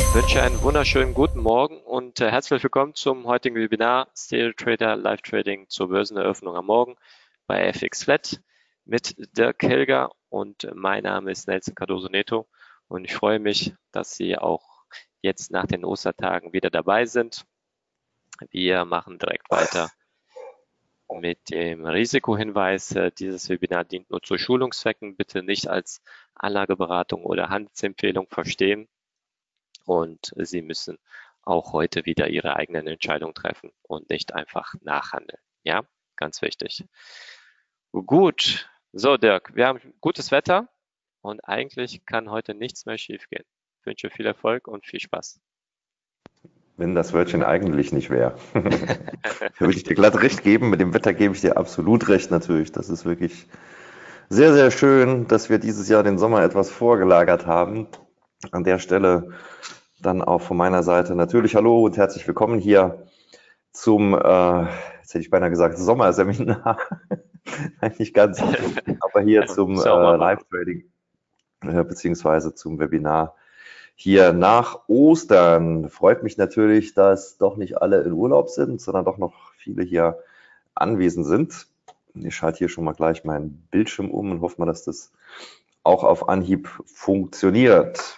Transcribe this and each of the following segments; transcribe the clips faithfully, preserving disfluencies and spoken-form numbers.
Ich wünsche einen wunderschönen guten Morgen und äh, herzlich willkommen zum heutigen Webinar Stereo Trader Live Trading zur Börseneröffnung am Morgen bei F X Flat mit Dirk Helger und mein Name ist Nelson Cardoso Neto und ich freue mich, dass Sie auch jetzt nach den Ostertagen wieder dabei sind. Wir machen direkt weiter mit dem Risikohinweis. Dieses Webinar dient nur zu Schulungszwecken, bitte nicht als Anlageberatung oder Handelsempfehlung verstehen. Und Sie müssen auch heute wieder Ihre eigenen Entscheidungen treffen und nicht einfach nachhandeln. Ja, ganz wichtig. Gut, so Dirk, wir haben gutes Wetter und eigentlich kann heute nichts mehr schiefgehen. Ich wünsche viel Erfolg und viel Spaß. Wenn das Wörtchen eigentlich nicht wäre. Da würde ich dir glatt recht geben. Mit dem Wetter gebe ich dir absolut recht natürlich. Das ist wirklich sehr, sehr schön, dass wir dieses Jahr den Sommer etwas vorgelagert haben. An der Stelle dann auch von meiner Seite natürlich hallo und herzlich willkommen hier zum, äh, jetzt hätte ich beinahe gesagt, Sommerseminar. Nein, nicht ganz, aber hier zum äh, Live-Trading äh, beziehungsweise zum Webinar hier nach Ostern. Freut mich natürlich, dass doch nicht alle in Urlaub sind, sondern doch noch viele hier anwesend sind. Ich schalte hier schon mal gleich meinen Bildschirm um und hoffe mal, dass das auch auf Anhieb funktioniert.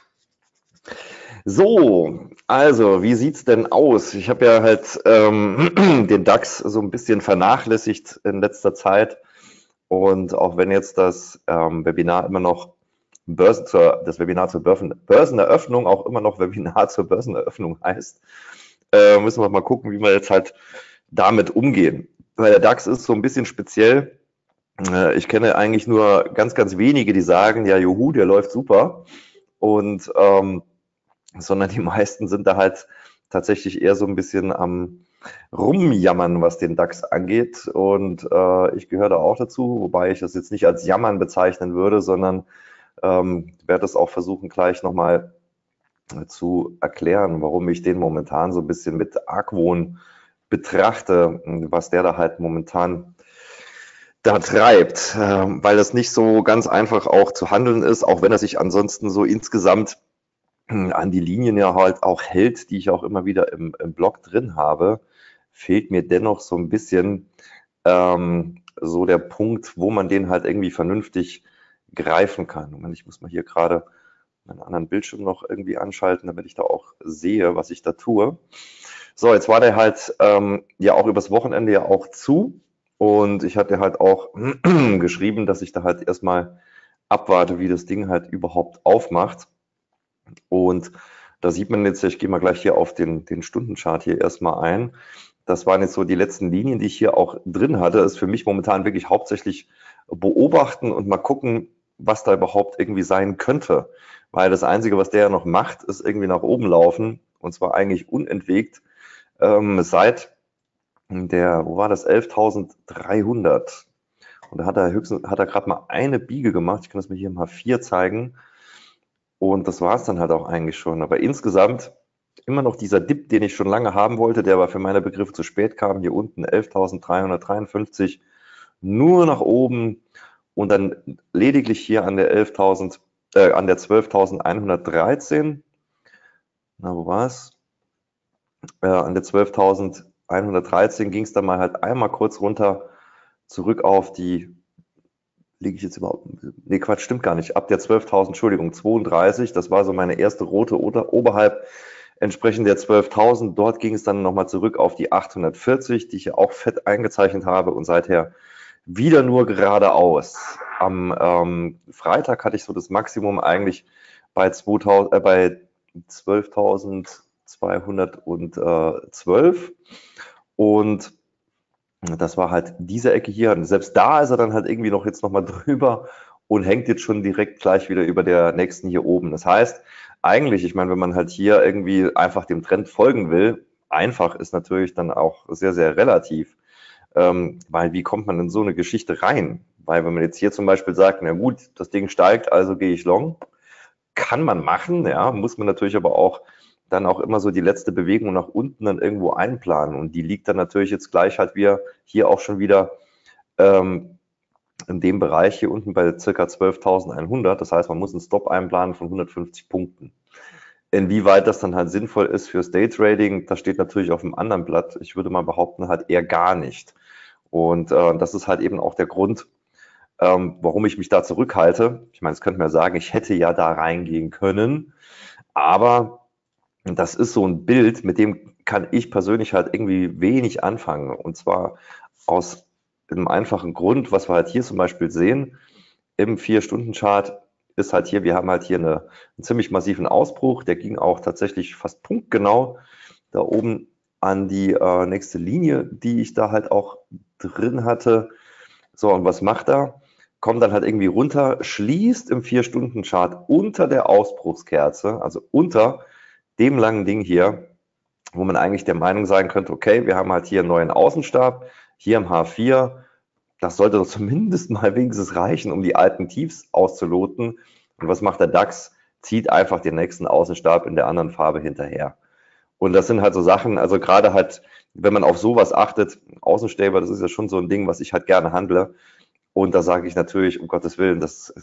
So, also, wie sieht's denn aus? Ich habe ja halt ähm, den DAX so ein bisschen vernachlässigt in letzter Zeit. Und auch wenn jetzt das ähm, Webinar immer noch Börsen zur, das Webinar zur Börsen, Börseneröffnung auch immer noch Webinar zur Börseneröffnung heißt, äh, müssen wir mal gucken, wie wir jetzt halt damit umgehen. Weil der DAX ist so ein bisschen speziell. Äh, ich kenne eigentlich nur ganz, ganz wenige, die sagen, ja, juhu, der läuft super. Und ähm, sondern die meisten sind da halt tatsächlich eher so ein bisschen am Rumjammern, was den DAX angeht. Und äh, ich gehöre da auch dazu, wobei ich das jetzt nicht als Jammern bezeichnen würde, sondern ähm, werde das auch versuchen, gleich nochmal zu erklären, warum ich den momentan so ein bisschen mit Argwohn betrachte, was der da halt momentan da treibt, äh, weil das nicht so ganz einfach auch zu handeln ist, auch wenn er sich ansonsten so insgesamt an die Linien ja halt auch hält, die ich auch immer wieder im, im Blog drin habe, fehlt mir dennoch so ein bisschen ähm, so der Punkt, wo man den halt irgendwie vernünftig greifen kann. Und ich muss mal hier gerade meinen anderen Bildschirm noch irgendwie anschalten, damit ich da auch sehe, was ich da tue. So, jetzt war der halt ähm, ja auch übers Wochenende ja auch zu und ich hatte halt auch geschrieben, dass ich da halt erstmal abwarte, wie das Ding halt überhaupt aufmacht. Und da sieht man jetzt, ich gehe mal gleich hier auf den, den Stundenchart hier erstmal ein. Das waren jetzt so die letzten Linien, die ich hier auch drin hatte. Das ist für mich momentan wirklich hauptsächlich beobachten und mal gucken, was da überhaupt irgendwie sein könnte. Weil das Einzige, was der ja noch macht, ist irgendwie nach oben laufen und zwar eigentlich unentwegt ähm, seit der, wo war das, elftausenddreihundert. Und da hat er höchstens, hat er gerade mal eine Biege gemacht. Ich kann das mir hier mal vier zeigen. Und das war es dann halt auch eigentlich schon. Aber insgesamt immer noch dieser Dip, den ich schon lange haben wollte, der aber für meine Begriffe zu spät kam. Hier unten elftausenddreihundertdreiundfünfzig, nur nach oben und dann lediglich hier an der elftausend, äh, an der zwölftausendeinhundertdreizehn. Na, wo war es? Äh, an der zwölftausendeinhundertdreizehn ging es dann mal halt einmal kurz runter, zurück auf die, liege ich jetzt überhaupt, nee, Quatsch, stimmt gar nicht, ab der zwölftausend, Entschuldigung, zweiunddreißig, das war so meine erste rote oder oberhalb, entsprechend der zwölftausend, dort ging es dann nochmal zurück auf die achthundertvierzig, die ich ja auch fett eingezeichnet habe und seither wieder nur geradeaus. Am ähm, Freitag hatte ich so das Maximum eigentlich bei, zweitausend, äh, bei zwölftausendzweihundertzwölf und das war halt diese Ecke hier. Und selbst da ist er dann halt irgendwie noch jetzt nochmal drüber und hängt jetzt schon direkt gleich wieder über der nächsten hier oben. Das heißt, eigentlich, ich meine, wenn man halt hier irgendwie einfach dem Trend folgen will, einfach ist natürlich dann auch sehr, sehr relativ. Ähm, weil wie kommt man in so eine Geschichte rein? Weil wenn man jetzt hier zum Beispiel sagt, na gut, das Ding steigt, also gehe ich long, kann man machen, ja, muss man natürlich aber auch dann auch immer so die letzte Bewegung nach unten dann irgendwo einplanen. Und die liegt dann natürlich jetzt gleich halt wieder hier auch schon wieder ähm, in dem Bereich hier unten bei ca. zwölftausendeinhundert. Das heißt, man muss einen Stop einplanen von hundertfünfzig Punkten. Inwieweit das dann halt sinnvoll ist fürs Daytrading, das steht natürlich auf einem anderen Blatt. Ich würde mal behaupten, halt eher gar nicht. Und äh, das ist halt eben auch der Grund, ähm, warum ich mich da zurückhalte. Ich meine, es könnte man ja sagen, ich hätte ja da reingehen können, aber das ist so ein Bild, mit dem kann ich persönlich halt irgendwie wenig anfangen. Und zwar aus einem einfachen Grund, was wir halt hier zum Beispiel sehen, im vier-Stunden-Chart ist halt hier, wir haben halt hier eine, einen ziemlich massiven Ausbruch, der ging auch tatsächlich fast punktgenau da oben an die äh, nächste Linie, die ich da halt auch drin hatte. So, und was macht er? Kommt dann halt irgendwie runter, schließt im vier-Stunden-Chart unter der Ausbruchskerze, also unter dem langen Ding hier, wo man eigentlich der Meinung sein könnte, okay, wir haben halt hier einen neuen Außenstab, hier im H vier, das sollte doch zumindest mal wenigstens reichen, um die alten Tiefs auszuloten. Und was macht der DAX? Zieht einfach den nächsten Außenstab in der anderen Farbe hinterher. Und das sind halt so Sachen, also gerade halt, wenn man auf sowas achtet, Außenstäbe, das ist ja schon so ein Ding, was ich halt gerne handle. Und da sage ich natürlich, um Gottes Willen, das,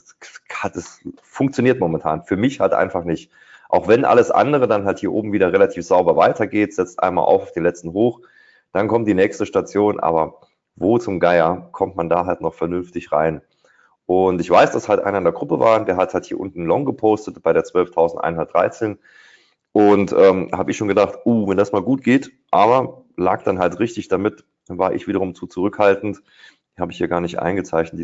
das funktioniert momentan. Für mich halt einfach nicht. Auch wenn alles andere dann halt hier oben wieder relativ sauber weitergeht, setzt einmal auf den letzten hoch, dann kommt die nächste Station, aber wo zum Geier kommt man da halt noch vernünftig rein? Und ich weiß, dass halt einer in der Gruppe war, der hat halt hier unten Long gepostet bei der zwölftausendeinhundertdreizehn und ähm, habe ich schon gedacht, uh, wenn das mal gut geht, aber lag dann halt richtig damit, dann war ich wiederum zu zurückhaltend. Die habe ich hier gar nicht eingezeichnet, die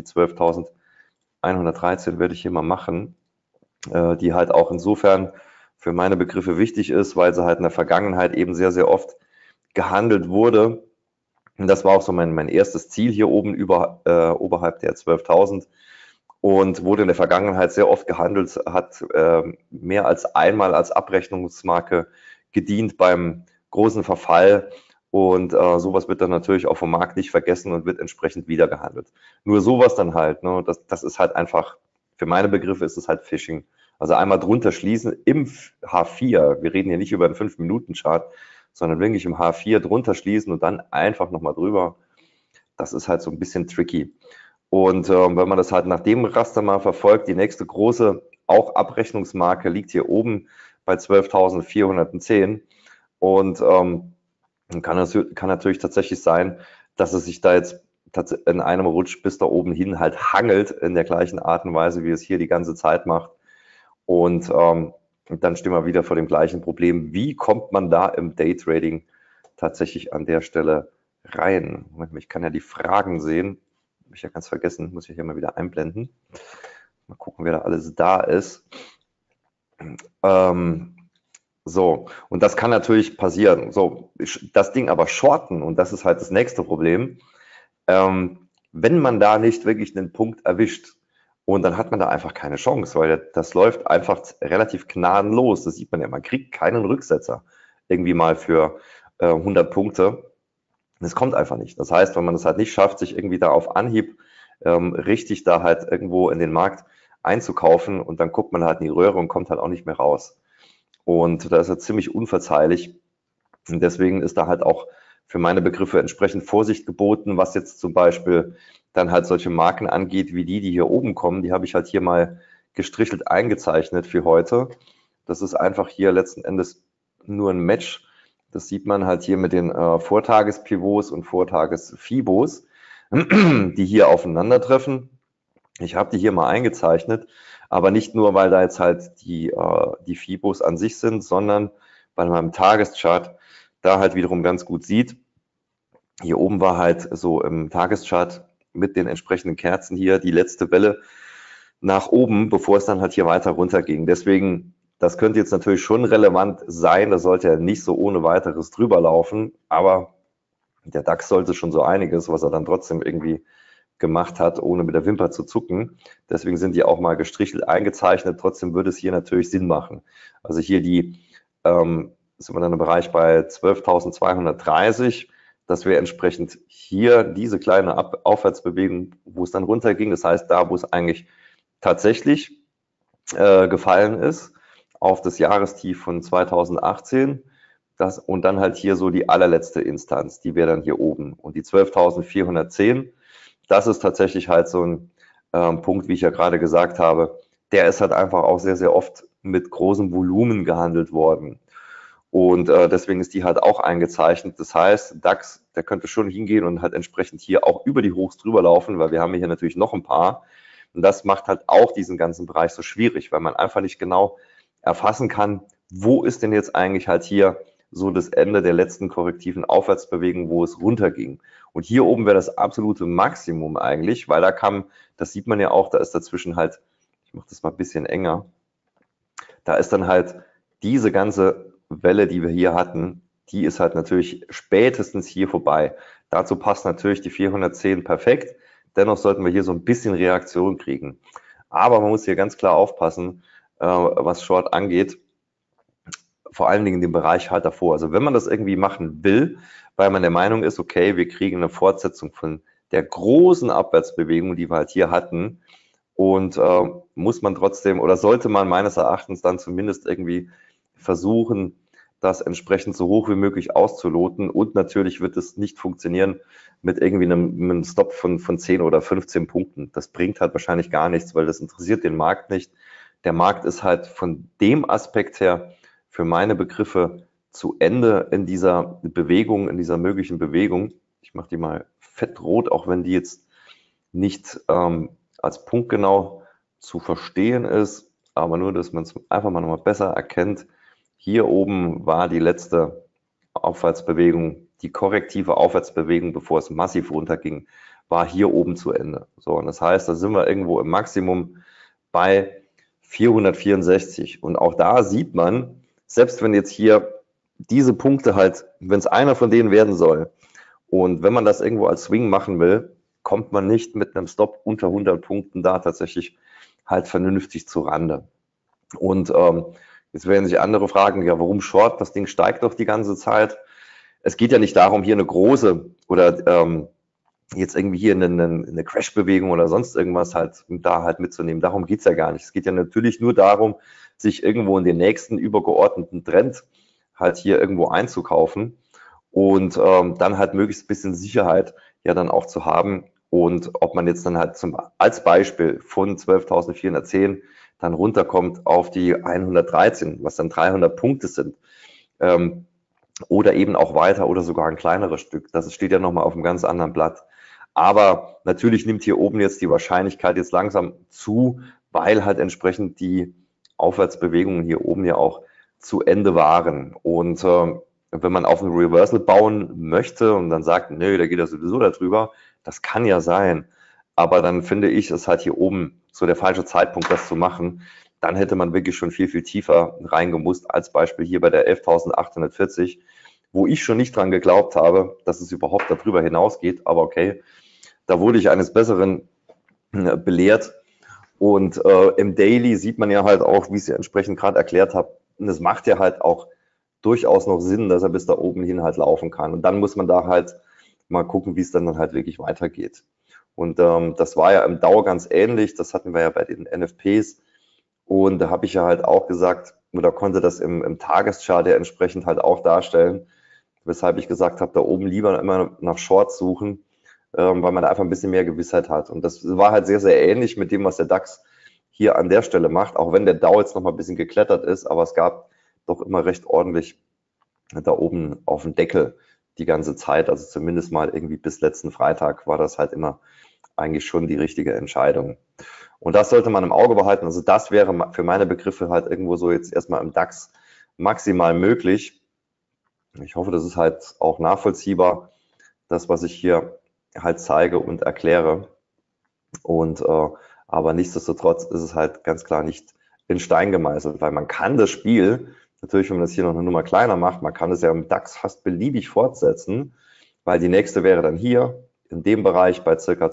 zwölftausendeinhundertdreizehn werde ich hier mal machen, äh, die halt auch insofern für meine Begriffe wichtig ist, weil sie halt in der Vergangenheit eben sehr, sehr oft gehandelt wurde. Und das war auch so mein, mein erstes Ziel hier oben über, äh, oberhalb der zwölftausend und wurde in der Vergangenheit sehr oft gehandelt, hat äh, mehr als einmal als Abrechnungsmarke gedient beim großen Verfall. Und äh, sowas wird dann natürlich auch vom Markt nicht vergessen und wird entsprechend wieder gehandelt. Nur sowas dann halt, ne, das, das ist halt einfach, für meine Begriffe ist es halt Phishing. Also einmal drunter schließen im H vier, wir reden hier nicht über einen fünf Minuten Chart, sondern wirklich im H vier drunter schließen und dann einfach nochmal drüber. Das ist halt so ein bisschen tricky. Und äh, wenn man das halt nach dem Raster mal verfolgt, die nächste große, auch Abrechnungsmarke liegt hier oben bei zwölftausendvierhundertzehn. Und ähm, kann, das, kann natürlich tatsächlich sein, dass es sich da jetzt in einem Rutsch bis da oben hin halt hangelt in der gleichen Art und Weise, wie es hier die ganze Zeit macht. Und ähm, dann stehen wir wieder vor dem gleichen Problem. Wie kommt man da im Daytrading tatsächlich an der Stelle rein? Ich kann ja die Fragen sehen. Habe ich ja ganz vergessen, muss ich hier mal wieder einblenden. Mal gucken, wer da alles da ist. Ähm, so, und das kann natürlich passieren. So, das Ding aber shorten, und das ist halt das nächste Problem, ähm, wenn man da nicht wirklich einen Punkt erwischt, und dann hat man da einfach keine Chance, weil das läuft einfach relativ gnadenlos. Das sieht man ja, man kriegt keinen Rücksetzer irgendwie mal für äh, hundert Punkte. Das kommt einfach nicht. Das heißt, wenn man es halt nicht schafft, sich irgendwie da auf Anhieb ähm, richtig da halt irgendwo in den Markt einzukaufen und dann guckt man halt in die Röhre und kommt halt auch nicht mehr raus. Und da ist er ziemlich unverzeihlich. Und deswegen ist da halt auch für meine Begriffe entsprechend Vorsicht geboten, was jetzt zum Beispiel dann halt solche Marken angeht, wie die, die hier oben kommen. Die habe ich halt hier mal gestrichelt eingezeichnet für heute. Das ist einfach hier letzten Endes nur ein Match. Das sieht man halt hier mit den äh, Vortagespivots und Vortagesfibos, die hier aufeinandertreffen. Ich habe die hier mal eingezeichnet, aber nicht nur, weil da jetzt halt die, äh, die Fibos an sich sind, sondern weil man im Tageschart da halt wiederum ganz gut sieht. Hier oben war halt so im Tageschart mit den entsprechenden Kerzen hier die letzte Welle nach oben, bevor es dann halt hier weiter runter ging. Deswegen, das könnte jetzt natürlich schon relevant sein, da sollte er nicht so ohne weiteres drüber laufen, aber der DAX sollte schon so einiges, was er dann trotzdem irgendwie gemacht hat, ohne mit der Wimper zu zucken. Deswegen sind die auch mal gestrichelt eingezeichnet. Trotzdem würde es hier natürlich Sinn machen. Also hier die, ähm, sind wir dann im Bereich bei zwölftausendzweihundertdreißig. Das wäre entsprechend hier diese kleine Ab Aufwärtsbewegung, wo es dann runterging. Das heißt, da, wo es eigentlich tatsächlich äh, gefallen ist, auf das Jahrestief von zweitausendachtzehn. Das, und dann halt hier so die allerletzte Instanz, die wäre dann hier oben. Und die zwölftausendvierhundertzehn, das ist tatsächlich halt so ein ähm, Punkt, wie ich ja gerade gesagt habe, der ist halt einfach auch sehr, sehr oft mit großem Volumen gehandelt worden. Und äh, deswegen ist die halt auch eingezeichnet. Das heißt, DAX, der könnte schon hingehen und halt entsprechend hier auch über die Hochs drüber laufen, weil wir haben hier natürlich noch ein paar. Und das macht halt auch diesen ganzen Bereich so schwierig, weil man einfach nicht genau erfassen kann, wo ist denn jetzt eigentlich halt hier so das Ende der letzten korrektiven Aufwärtsbewegung, wo es runterging. Und hier oben wäre das absolute Maximum eigentlich, weil da kam, das sieht man ja auch, da ist dazwischen halt, ich mache das mal ein bisschen enger, da ist dann halt diese ganze Welle, die wir hier hatten, die ist halt natürlich spätestens hier vorbei. Dazu passt natürlich die vierhundertzehn perfekt. Dennoch sollten wir hier so ein bisschen Reaktion kriegen. Aber man muss hier ganz klar aufpassen, äh, was Short angeht. Vor allen Dingen den Bereich halt davor. Also wenn man das irgendwie machen will, weil man der Meinung ist, okay, wir kriegen eine Fortsetzung von der großen Abwärtsbewegung, die wir halt hier hatten, und äh, muss man trotzdem oder sollte man meines Erachtens dann zumindest irgendwie versuchen, das entsprechend so hoch wie möglich auszuloten. Und natürlich wird es nicht funktionieren mit irgendwie einem, einem Stop von, von zehn oder fünfzehn Punkten. Das bringt halt wahrscheinlich gar nichts, weil das interessiert den Markt nicht. Der Markt ist halt von dem Aspekt her für meine Begriffe zu Ende in dieser Bewegung, in dieser möglichen Bewegung. Ich mache die mal fettrot, auch wenn die jetzt nicht ähm, als punktgenau zu verstehen ist, aber nur, dass man es einfach mal nochmal besser erkennt. Hier oben war die letzte Aufwärtsbewegung, die korrektive Aufwärtsbewegung, bevor es massiv runterging, war hier oben zu Ende. So, und das heißt, da sind wir irgendwo im Maximum bei vierhundertvierundsechzig. Und auch da sieht man, selbst wenn jetzt hier diese Punkte halt, wenn es einer von denen werden soll, und wenn man das irgendwo als Swing machen will, kommt man nicht mit einem Stop unter hundert Punkten da tatsächlich halt vernünftig zu Rande. Und ähm, jetzt werden sich andere fragen, ja, warum Short? Das Ding steigt doch die ganze Zeit. Es geht ja nicht darum, hier eine große oder ähm, jetzt irgendwie hier eine, eine Crash-Bewegung oder sonst irgendwas halt da halt mitzunehmen. Darum geht's ja gar nicht. Es geht ja natürlich nur darum, sich irgendwo in den nächsten übergeordneten Trend halt hier irgendwo einzukaufen und ähm, dann halt möglichst ein bisschen Sicherheit ja dann auch zu haben. Und ob man jetzt dann halt zum, als Beispiel von zwölftausendvierhundertzehn dann runterkommt auf die hundertdreizehn, was dann dreihundert Punkte sind, ähm, oder eben auch weiter oder sogar ein kleineres Stück. Das steht ja nochmal auf einem ganz anderen Blatt. Aber natürlich nimmt hier oben jetzt die Wahrscheinlichkeit jetzt langsam zu, weil halt entsprechend die Aufwärtsbewegungen hier oben ja auch zu Ende waren. Und äh, wenn man auf ein Reversal bauen möchte und dann sagt, nö, da geht er sowieso darüber, das kann ja sein. Aber dann finde ich, ist halt hier oben so der falsche Zeitpunkt, das zu machen. Dann hätte man wirklich schon viel, viel tiefer reingemusst, als Beispiel hier bei der elftausendachthundertvierzig, wo ich schon nicht dran geglaubt habe, dass es überhaupt darüber hinausgeht. Aber okay, da wurde ich eines Besseren äh, belehrt. Und äh, im Daily sieht man ja halt auch, wie ich es ja entsprechend gerade erklärt habe, und es macht ja halt auch durchaus noch Sinn, dass er bis da oben hin halt laufen kann. Und dann muss man da halt mal gucken, wie es dann, dann halt wirklich weitergeht. Und ähm, das war ja im Dow ganz ähnlich. Das hatten wir ja bei den N F Ps. Und da habe ich ja halt auch gesagt, oder konnte das im, im Tageschart ja entsprechend halt auch darstellen, weshalb ich gesagt habe, da oben lieber immer nach Shorts suchen, ähm, weil man da einfach ein bisschen mehr Gewissheit hat. Und das war halt sehr, sehr ähnlich mit dem, was der DAX hier an der Stelle macht, auch wenn der Dow jetzt noch mal ein bisschen geklettert ist, aber es gab doch immer recht ordentlich da oben auf dem Deckel die ganze Zeit, also zumindest mal irgendwie bis letzten Freitag war das halt immer eigentlich schon die richtige Entscheidung. Und das sollte man im Auge behalten. Also das wäre für meine Begriffe halt irgendwo so jetzt erstmal im DAX maximal möglich. Ich hoffe, das ist halt auch nachvollziehbar, das, was ich hier halt zeige und erkläre. Und äh, aber nichtsdestotrotz ist es halt ganz klar nicht in Stein gemeißelt, weil man kann das Spiel, natürlich, wenn man das hier noch eine Nummer kleiner macht, man kann es ja im DAX fast beliebig fortsetzen, weil die nächste wäre dann hier in dem Bereich bei circa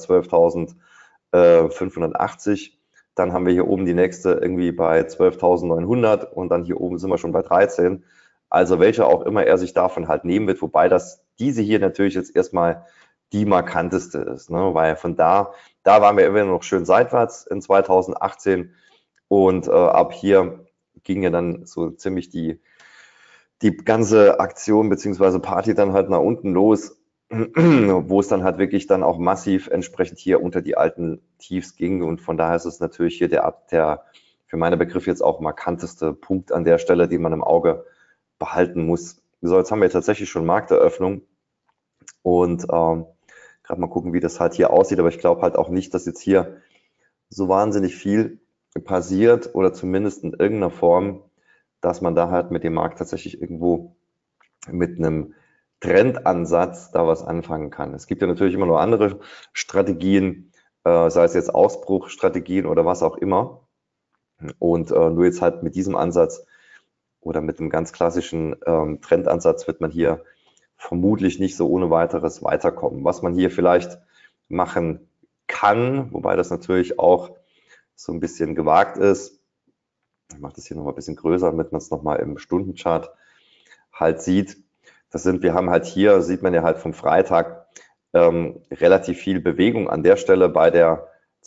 zwölftausendfünfhundertachtzig. Dann haben wir hier oben die nächste irgendwie bei zwölftausendneunhundert und dann hier oben sind wir schon bei dreizehn. Also welche auch immer er sich davon halt nehmen wird, wobei das diese hier natürlich jetzt erstmal die markanteste ist, ne? Weil von da, da waren wir immer noch schön seitwärts in zweitausendachtzehn und äh, ab hier ging ja dann so ziemlich die, die ganze Aktion beziehungsweise Party dann halt nach unten los, wo es dann halt wirklich dann auch massiv entsprechend hier unter die alten Tiefs ging und von daher ist es natürlich hier der, der für meine Begriffe jetzt auch markanteste Punkt an der Stelle, den man im Auge behalten muss. So, jetzt haben wir tatsächlich schon Markteröffnung und ähm, gerade mal gucken, wie das halt hier aussieht, aber ich glaube halt auch nicht, dass jetzt hier so wahnsinnig viel passiert oder zumindest in irgendeiner Form, dass man da halt mit dem Markt tatsächlich irgendwo mit einem Trendansatz da was anfangen kann. Es gibt ja natürlich immer noch andere Strategien, äh, sei es jetzt Ausbruchstrategien oder was auch immer. Und äh, nur jetzt halt mit diesem Ansatz oder mit einem ganz klassischen ähm, Trendansatz wird man hier vermutlich nicht so ohne weiteres weiterkommen. Was man hier vielleicht machen kann, wobei das natürlich auch so ein bisschen gewagt ist. Ich mache das hier noch mal ein bisschen größer, damit man es noch mal im Stundenchart halt sieht. Das sind, wir haben halt hier, sieht man ja halt vom Freitag, ähm, relativ viel Bewegung an der Stelle bei der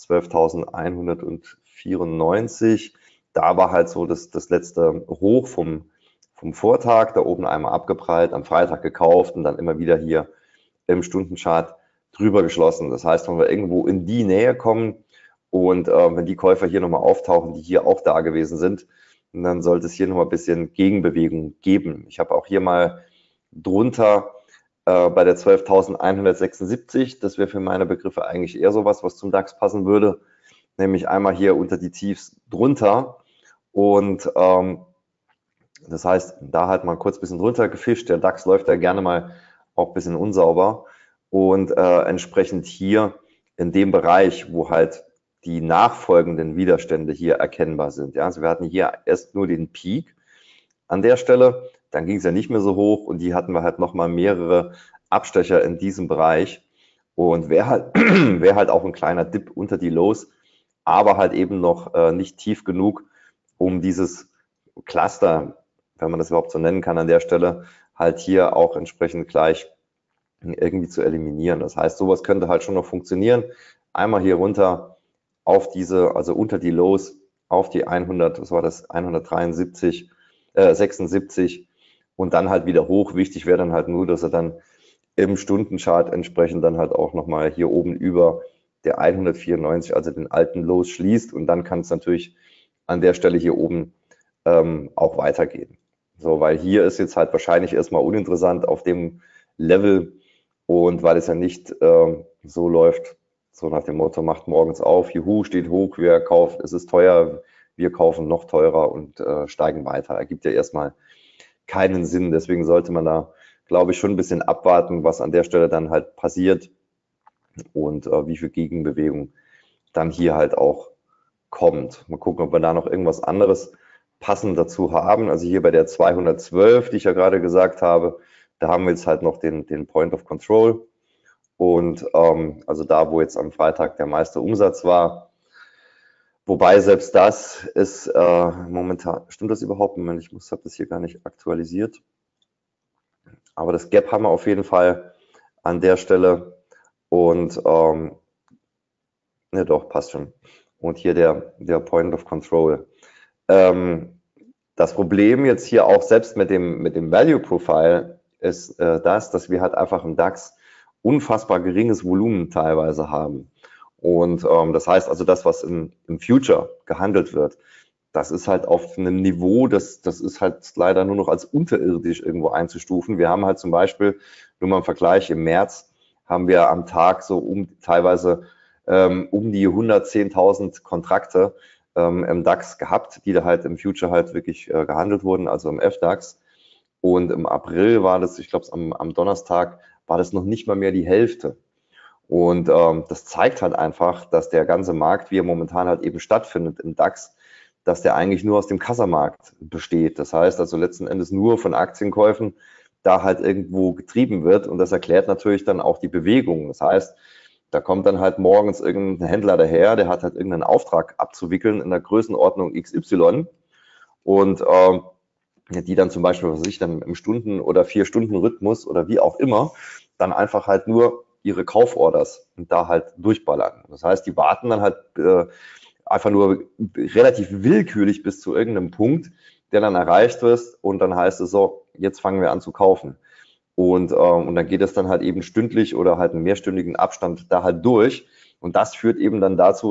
zwölftausendeinhundertvierundneunzig. Da war halt so das, das letzte Hoch vom, vom Vortag, da oben einmal abgeprallt, am Freitag gekauft und dann immer wieder hier im Stundenchart drüber geschlossen. Das heißt, wenn wir irgendwo in die Nähe kommen und äh, wenn die Käufer hier nochmal auftauchen, die hier auch da gewesen sind, dann sollte es hier nochmal ein bisschen Gegenbewegung geben. Ich habe auch hier mal drunter äh, bei der zwölftausendeinhundertsechsundsiebzig, das wäre für meine Begriffe eigentlich eher sowas, was zum DAX passen würde, nämlich einmal hier unter die Tiefs drunter und ähm, das heißt, da halt mal kurz ein bisschen drunter gefischt. Der DAX läuft ja gerne mal auch ein bisschen unsauber und äh, entsprechend hier in dem Bereich, wo halt die nachfolgenden Widerstände hier erkennbar sind. Ja, also wir hatten hier erst nur den Peak an der Stelle, dann ging es ja nicht mehr so hoch und die hatten wir halt nochmal mehrere Abstecher in diesem Bereich und wäre halt, wär halt auch ein kleiner Dip unter die Lows, aber halt eben noch äh, nicht tief genug, um dieses Cluster, wenn man das überhaupt so nennen kann an der Stelle, halt hier auch entsprechend gleich irgendwie zu eliminieren. Das heißt, sowas könnte halt schon noch funktionieren. Einmal hier runter auf diese, also unter die Lows, auf die hundert, was war das, hundertdreiundsiebzig, äh, sechsundsiebzig und dann halt wieder hoch. Wichtig wäre dann halt nur, dass er dann im Stundenchart entsprechend dann halt auch nochmal hier oben über der hundertvierundneunzig, also den alten Lows schließt und dann kann es natürlich an der Stelle hier oben ähm, auch weitergehen. So, weil hier ist jetzt halt wahrscheinlich erstmal uninteressant auf dem Level und weil es ja nicht äh, so läuft, so nach dem Motto, macht morgens auf, juhu, steht hoch, wer kauft, es ist teuer, wir kaufen noch teurer und äh, steigen weiter. Ergibt ja erstmal keinen Sinn. Deswegen sollte man da, glaube ich, schon ein bisschen abwarten, was an der Stelle dann halt passiert und äh, wie viel Gegenbewegung dann hier halt auch kommt. Mal gucken, ob wir da noch irgendwas anderes passend dazu haben. Also hier bei der zweihundertzwölf, die ich ja gerade gesagt habe, da haben wir jetzt halt noch den, den Point of Control. Und ähm, also da, wo jetzt am Freitag der meiste Umsatz war. Wobei selbst das ist äh, momentan, stimmt das überhaupt? Moment, ich muss, habe das hier gar nicht aktualisiert. Aber das Gap haben wir auf jeden Fall an der Stelle. Und ähm, ne, doch, passt schon. Und hier der, der Point of Control. Ähm, das Problem jetzt hier auch selbst mit dem, mit dem Value Profile ist äh, das, dass wir halt einfach im DAX unfassbar geringes Volumen teilweise haben. Und ähm, das heißt also, das, was im, im Future gehandelt wird, das ist halt auf einem Niveau, das, das ist halt leider nur noch als unterirdisch irgendwo einzustufen. Wir haben halt zum Beispiel, nur mal im Vergleich, im März haben wir am Tag so um teilweise ähm, um die hundertzehntausend Kontrakte ähm, im DAX gehabt, die da halt im Future halt wirklich äh, gehandelt wurden, also im F DAX. Und im April war das, ich glaube, am, am Donnerstag war das noch nicht mal mehr die Hälfte. Und ähm, das zeigt halt einfach, dass der ganze Markt, wie er momentan halt eben stattfindet im DAX, dass der eigentlich nur aus dem Kassamarkt besteht. Das heißt also letzten Endes nur von Aktienkäufen da halt irgendwo getrieben wird. Und das erklärt natürlich dann auch die Bewegung. Das heißt, da kommt dann halt morgens irgendein Händler daher, der hat halt irgendeinen Auftrag abzuwickeln in der Größenordnung X Y. Und ähm, die dann zum Beispiel, was weiß ich, dann im Stunden- oder Vier-Stunden-Rhythmus oder wie auch immer, dann einfach halt nur ihre Kauforders und da halt durchballern. Das heißt, die warten dann halt äh, einfach nur relativ willkürlich bis zu irgendeinem Punkt, der dann erreicht ist und dann heißt es so, jetzt fangen wir an zu kaufen. Und, äh, und dann geht es dann halt eben stündlich oder halt einen mehrstündigen Abstand da halt durch. Und das führt eben dann dazu,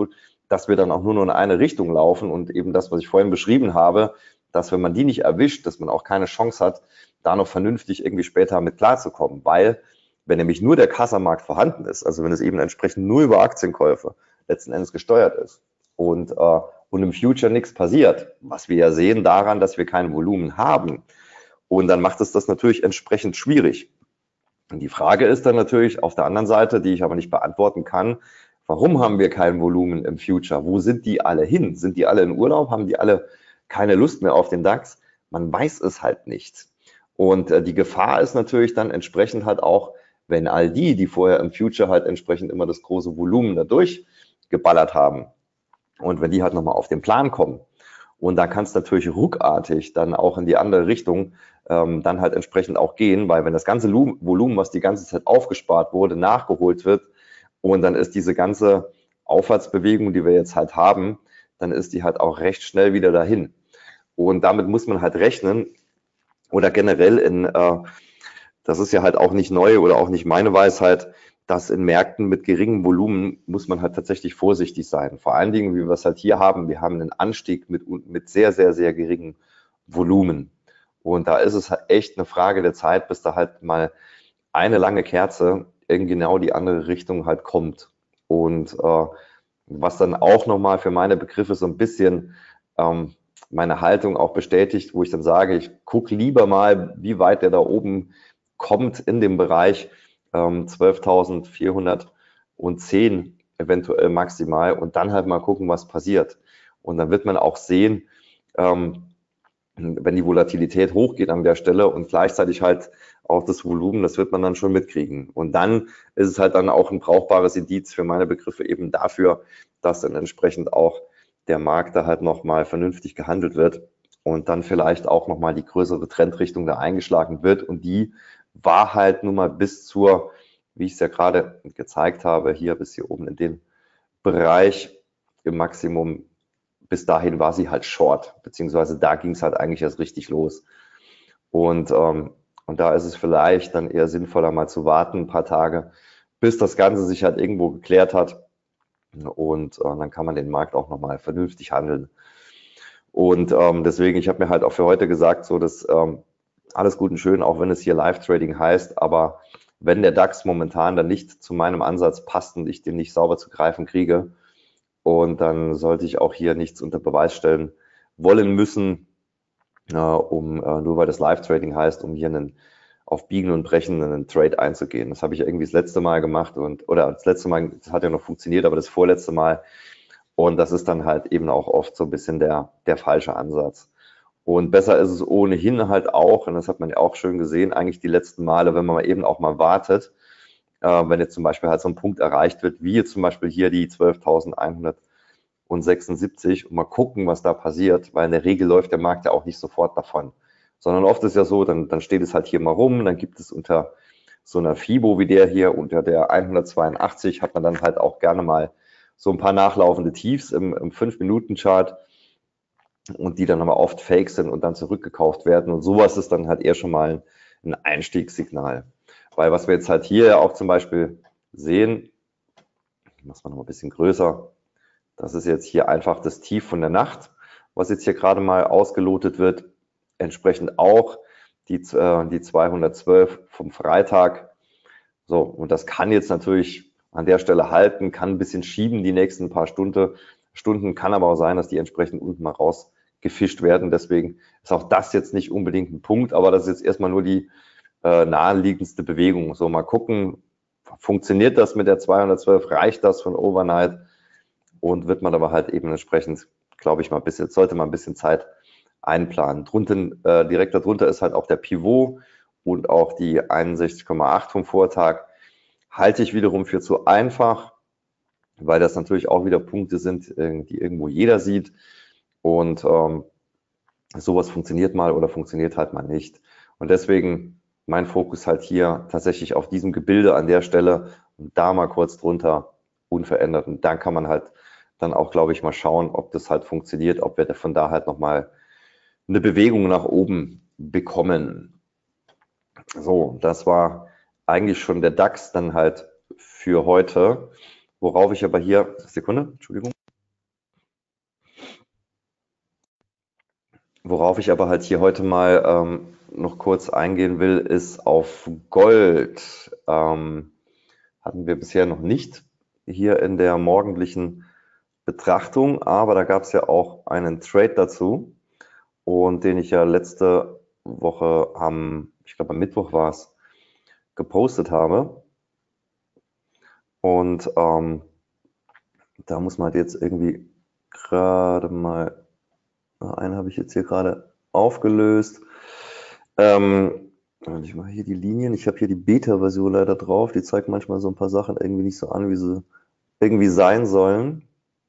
dass wir dann auch nur noch in eine Richtung laufen und eben das, was ich vorhin beschrieben habe, dass wenn man die nicht erwischt, dass man auch keine Chance hat, da noch vernünftig irgendwie später mit klarzukommen, weil wenn nämlich nur der Kassamarkt vorhanden ist, also wenn es eben entsprechend nur über Aktienkäufe letzten Endes gesteuert ist und, äh, und im Future nichts passiert, was wir ja sehen daran, dass wir kein Volumen haben, und dann macht es das natürlich entsprechend schwierig. Und die Frage ist dann natürlich auf der anderen Seite, die ich aber nicht beantworten kann, warum haben wir kein Volumen im Future? Wo sind die alle hin? Sind die alle in Urlaub? Haben die alle keine Lust mehr auf den DAX? Man weiß es halt nicht. Und äh, die Gefahr ist natürlich dann entsprechend halt auch, wenn all die, die vorher im Future halt entsprechend immer das große Volumen dadurch geballert haben und wenn die halt nochmal auf den Plan kommen, und da kann es natürlich ruckartig dann auch in die andere Richtung ähm, dann halt entsprechend auch gehen, weil wenn das ganze Volumen, was die ganze Zeit aufgespart wurde, nachgeholt wird und dann ist diese ganze Aufwärtsbewegung, die wir jetzt halt haben, dann ist die halt auch recht schnell wieder dahin. Und damit muss man halt rechnen oder generell in, äh, das ist ja halt auch nicht neu oder auch nicht meine Weisheit, dass in Märkten mit geringem Volumen muss man halt tatsächlich vorsichtig sein. Vor allen Dingen, wie wir es halt hier haben, wir haben einen Anstieg mit, mit sehr, sehr, sehr geringem Volumen. Und da ist es halt echt eine Frage der Zeit, bis da halt mal eine lange Kerze in genau die andere Richtung halt kommt. Und äh, was dann auch nochmal für meine Begriffe so ein bisschen ähm, meine Haltung auch bestätigt, wo ich dann sage, ich gucke lieber mal, wie weit der da oben kommt in dem Bereich ähm, zwölftausendvierhundertzehn eventuell maximal und dann halt mal gucken, was passiert. Und dann wird man auch sehen, ähm, wenn die Volatilität hochgeht an der Stelle und gleichzeitig halt auch das Volumen, das wird man dann schon mitkriegen. Und dann ist es halt dann auch ein brauchbares Indiz für meine Begriffe eben dafür, dass dann entsprechend auch der Markt da halt nochmal vernünftig gehandelt wird und dann vielleicht auch nochmal die größere Trendrichtung da eingeschlagen wird. Und die war halt nun mal bis zur, wie ich es ja gerade gezeigt habe, hier bis hier oben in den Bereich im Maximum, bis dahin war sie halt short, beziehungsweise da ging es halt eigentlich erst richtig los. Und, ähm, und da ist es vielleicht dann eher sinnvoller, mal zu warten, ein paar Tage, bis das Ganze sich halt irgendwo geklärt hat. Und äh, dann kann man den Markt auch nochmal vernünftig handeln. Und ähm, deswegen, ich habe mir halt auch für heute gesagt, so dass ähm, alles gut und schön, auch wenn es hier Live-Trading heißt, aber wenn der DAX momentan dann nicht zu meinem Ansatz passt und ich den nicht sauber zu greifen kriege, und dann sollte ich auch hier nichts unter Beweis stellen wollen müssen, äh, um äh, nur weil das Live-Trading heißt, um hier einen auf Biegen und Brechen einen Trade einzugehen. Das habe ich irgendwie das letzte Mal gemacht und oder das letzte Mal, das hat ja noch funktioniert, aber das vorletzte Mal. Und das ist dann halt eben auch oft so ein bisschen der, der falsche Ansatz. Und besser ist es ohnehin halt auch, und das hat man ja auch schön gesehen, eigentlich die letzten Male, wenn man eben auch mal wartet, äh, wenn jetzt zum Beispiel halt so ein Punkt erreicht wird, wie jetzt zum Beispiel hier die zwölftausendeinhundertsechsundsiebzig und mal gucken, was da passiert, weil in der Regel läuft der Markt ja auch nicht sofort davon, sondern oft ist ja so, dann, dann steht es halt hier mal rum, dann gibt es unter so einer FIBO wie der hier, unter der hundertzweiundachtzig, hat man dann halt auch gerne mal so ein paar nachlaufende Tiefs im, im fünf Minuten Chart und die dann aber oft fake sind und dann zurückgekauft werden und sowas ist dann halt eher schon mal ein Einstiegssignal. Weil was wir jetzt halt hier auch zum Beispiel sehen, ich mache es mal noch ein bisschen größer, das ist jetzt hier einfach das Tief von der Nacht, was jetzt hier gerade mal ausgelotet wird, entsprechend auch die, äh, die zweihundertzwölf vom Freitag. So, und das kann jetzt natürlich an der Stelle halten, kann ein bisschen schieben die nächsten paar Stunden, Stunden, kann aber auch sein, dass die entsprechend unten mal rausgefischt werden. Deswegen ist auch das jetzt nicht unbedingt ein Punkt, aber das ist jetzt erstmal nur die äh, naheliegendste Bewegung. So, mal gucken, funktioniert das mit der zweihundertzwölf, reicht das von Overnight und wird man aber halt eben entsprechend, glaube ich mal, ein bisschen, sollte man ein bisschen Zeit einplanen. Drunten, äh, direkt darunter ist halt auch der Pivot und auch die einundsechzig Komma acht vom Vortag. Halte ich wiederum für zu einfach, weil das natürlich auch wieder Punkte sind, die irgendwo jeder sieht. Und ähm, sowas funktioniert mal oder funktioniert halt mal nicht. Und deswegen mein Fokus halt hier tatsächlich auf diesem Gebilde an der Stelle und da mal kurz drunter unverändert. Und dann kann man halt dann auch, glaube ich, mal schauen, ob das halt funktioniert, ob wir von da halt nochmal eine Bewegung nach oben bekommen. So, das war eigentlich schon der DAX dann halt für heute, worauf ich aber hier, Sekunde, Entschuldigung, Worauf ich aber halt hier heute mal ähm, noch kurz eingehen will, ist auf Gold. Ähm, hatten wir bisher noch nicht hier in der morgendlichen Betrachtung, aber da gab es ja auch einen Trade dazu und den ich ja letzte Woche am, ich glaube am Mittwoch war es, gepostet habe. Und ähm, da muss man halt jetzt irgendwie gerade mal, einen habe ich jetzt hier gerade aufgelöst. Ähm, ich mache hier die Linien. Ich habe hier die Beta-Version leider drauf. Die zeigt manchmal so ein paar Sachen irgendwie nicht so an, wie sie irgendwie sein sollen.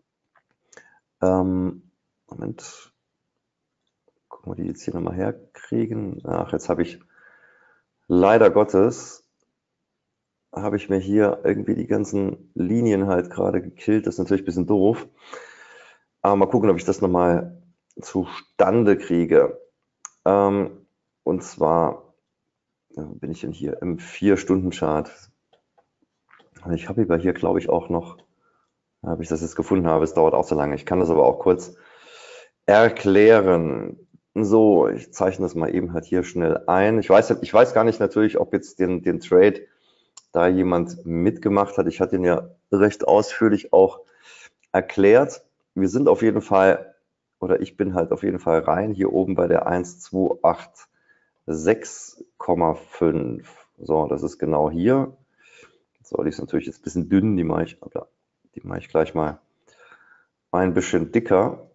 Ähm, Moment. Gucken wir die jetzt hier nochmal herkriegen. Ach, jetzt habe ich leider Gottes habe ich mir hier irgendwie die ganzen Linien halt gerade gekillt. Das ist natürlich ein bisschen doof. Aber mal gucken, ob ich das nochmal zustande kriege. Ähm, und zwar bin ich denn hier im vier Stunden Chart. Ich habe aber hier, glaube ich, auch noch, habe ich das jetzt gefunden habe, es dauert auch so lange. Ich kann das aber auch kurz erklären. So, ich zeichne das mal eben halt hier schnell ein. Ich weiß, ich weiß gar nicht natürlich, ob jetzt den, den Trade da jemand mitgemacht hat. Ich hatte ihn ja recht ausführlich auch erklärt. Wir sind auf jeden Fall, oder ich bin halt auf jeden Fall rein, hier oben bei der eins zwei acht sechs Komma fünf. So, das ist genau hier. So, die ist natürlich jetzt ein bisschen dünn, die mache ich, aber die mache ich gleich mal ein bisschen dicker.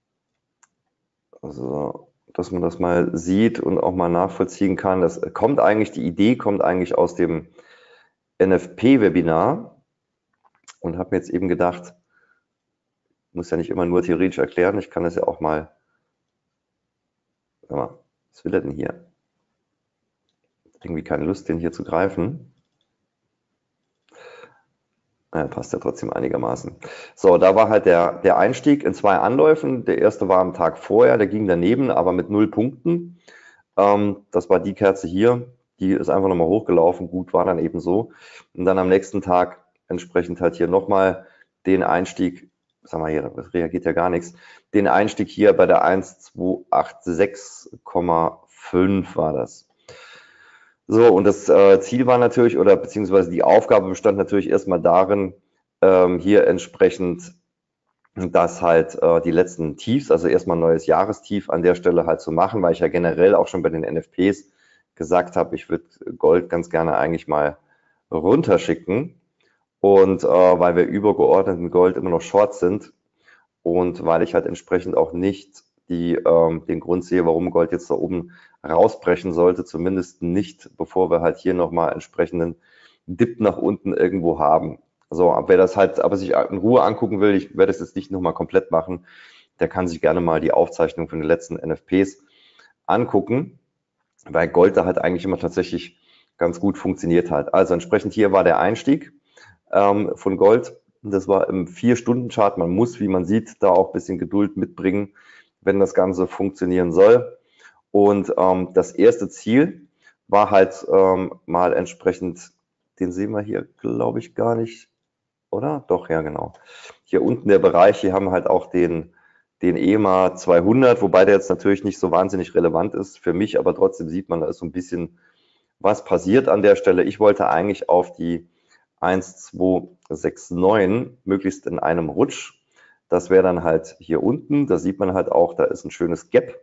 Also, dass man das mal sieht und auch mal nachvollziehen kann. Das kommt eigentlich, die Idee kommt eigentlich aus dem N F P-Webinar und habe mir jetzt eben gedacht, ich muss ja nicht immer nur theoretisch erklären, ich kann das ja auch mal, mal, was will er denn hier? Irgendwie keine Lust, den hier zu greifen. Ja, passt ja trotzdem einigermaßen. So, da war halt der, der Einstieg in zwei Anläufen. Der erste war am Tag vorher, der ging daneben, aber mit null Punkten. Ähm, das war die Kerze hier, die ist einfach nochmal hochgelaufen, gut war dann eben so. Und dann am nächsten Tag entsprechend halt hier nochmal den Einstieg, sag mal hier, das reagiert ja gar nichts, den Einstieg hier bei der eins zwei acht sechs Komma fünf war das. So, und das äh, Ziel war natürlich, oder beziehungsweise die Aufgabe bestand natürlich erstmal darin, ähm, hier entsprechend das halt äh, die letzten Tiefs, also erstmal ein neues Jahrestief an der Stelle halt zu machen, weil ich ja generell auch schon bei den N F Ps gesagt habe, ich würde Gold ganz gerne eigentlich mal runterschicken. Und äh, weil wir übergeordnet in Gold immer noch short sind und weil ich halt entsprechend auch nicht die, ähm, den Grund sehe, warum Gold jetzt da oben rausbrechen sollte, zumindest nicht, bevor wir halt hier nochmal entsprechenden Dip nach unten irgendwo haben. So, wer das halt aber sich in Ruhe angucken will, ich werde es jetzt nicht nochmal komplett machen, der kann sich gerne mal die Aufzeichnung von den letzten N F Ps angucken, weil Gold da halt eigentlich immer tatsächlich ganz gut funktioniert hat. Also entsprechend hier war der Einstieg ähm, von Gold. Das war im vier Stunden Chart. Man muss, wie man sieht, da auch ein bisschen Geduld mitbringen, wenn das Ganze funktionieren soll. Und ähm, das erste Ziel war halt ähm, mal entsprechend, den sehen wir hier, glaube ich, gar nicht, oder? Doch, ja, genau. Hier unten der Bereich, hier haben wir halt auch den, den E M A zweihundert, wobei der jetzt natürlich nicht so wahnsinnig relevant ist für mich, aber trotzdem sieht man, da ist so ein bisschen was passiert an der Stelle. Ich wollte eigentlich auf die eins zwei sechs neun, möglichst in einem Rutsch. Das wäre dann halt hier unten, da sieht man halt auch, da ist ein schönes Gap.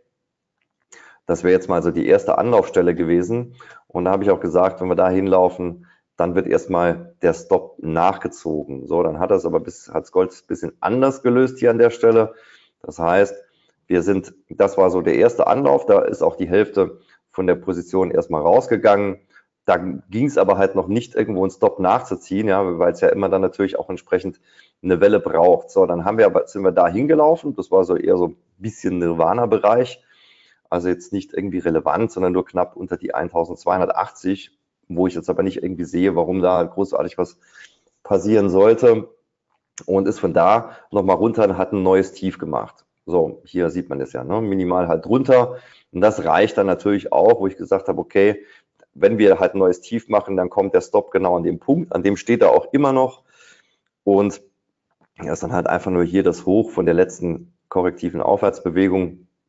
Das wäre jetzt mal so die erste Anlaufstelle gewesen. Und da habe ich auch gesagt, wenn wir da hinlaufen, dann wird erstmal der Stop nachgezogen. So, dann hat das aber bis, hat's Gold ein bisschen anders gelöst hier an der Stelle. Das heißt, wir sind, das war so der erste Anlauf, da ist auch die Hälfte von der Position erstmal rausgegangen. Da ging es aber halt noch nicht irgendwo einen Stop nachzuziehen, ja, weil es ja immer dann natürlich auch entsprechend eine Welle braucht. So, dann haben wir aber, sind wir da hingelaufen. Das war so eher so ein bisschen Nirvana-Bereich. Also jetzt nicht irgendwie relevant, sondern nur knapp unter die eintausendzweihundertachtzig, wo ich jetzt aber nicht irgendwie sehe, warum da großartig was passieren sollte. Und ist von da nochmal runter und hat ein neues Tief gemacht. So, hier sieht man das ja, ne? Minimal halt drunter. Und das reicht dann natürlich auch, wo ich gesagt habe, okay, wenn wir halt ein neues Tief machen, dann kommt der Stop genau an dem Punkt, an dem steht er auch immer noch. Und ja, ist dann halt einfach nur hier das Hoch von der letzten korrektiven Aufwärtsbewegung.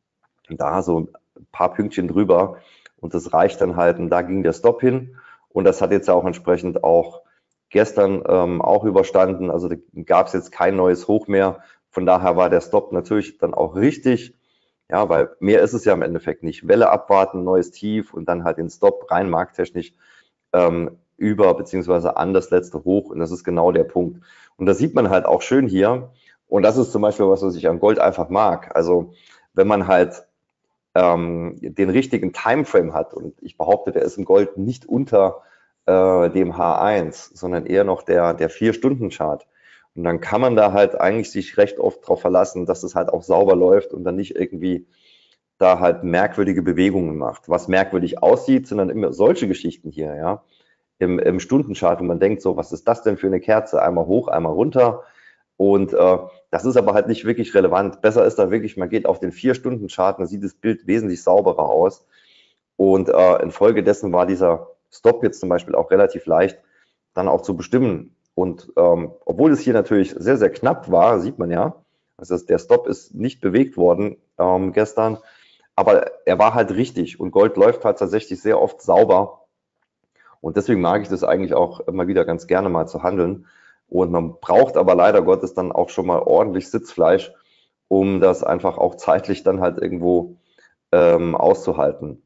da so ein paar Pünktchen drüber und das reicht dann halt und da ging der Stop hin und das hat jetzt auch entsprechend auch gestern ähm, auch überstanden, also da gab es jetzt kein neues Hoch mehr, von daher war der Stop natürlich dann auch richtig, ja, weil mehr ist es ja im Endeffekt nicht. Welle abwarten, neues Tief und dann halt den Stop rein markttechnisch ähm, über beziehungsweise an das letzte Hoch und das ist genau der Punkt. Und das sieht man halt auch schön hier und das ist zum Beispiel was, was ich an Gold einfach mag. Also wenn man halt ähm, den richtigen Timeframe hat und ich behaupte, der ist im Gold nicht unter äh, dem H eins, sondern eher noch der, der vier-Stunden-Chart. Und dann kann man da halt eigentlich sich recht oft darauf verlassen, dass es halt auch sauber läuft und dann nicht irgendwie da halt merkwürdige Bewegungen macht. Was merkwürdig aussieht, sind dann immer solche Geschichten hier, ja, im, im Stundenchart, wo man denkt so, was ist das denn für eine Kerze? Einmal hoch, einmal runter. Und äh, das ist aber halt nicht wirklich relevant. Besser ist da wirklich, man geht auf den vier-Stunden-Chart, dann sieht das Bild wesentlich sauberer aus. Und äh, infolgedessen war dieser Stop jetzt zum Beispiel auch relativ leicht dann auch zu bestimmen. Und ähm, obwohl es hier natürlich sehr, sehr knapp war, sieht man ja, also der Stop ist nicht bewegt worden ähm, gestern, aber er war halt richtig und Gold läuft halt tatsächlich sehr oft sauber und deswegen mag ich das eigentlich auch immer wieder ganz gerne mal zu handeln und man braucht aber leider Gottes dann auch schon mal ordentlich Sitzfleisch, um das einfach auch zeitlich dann halt irgendwo ähm, auszuhalten.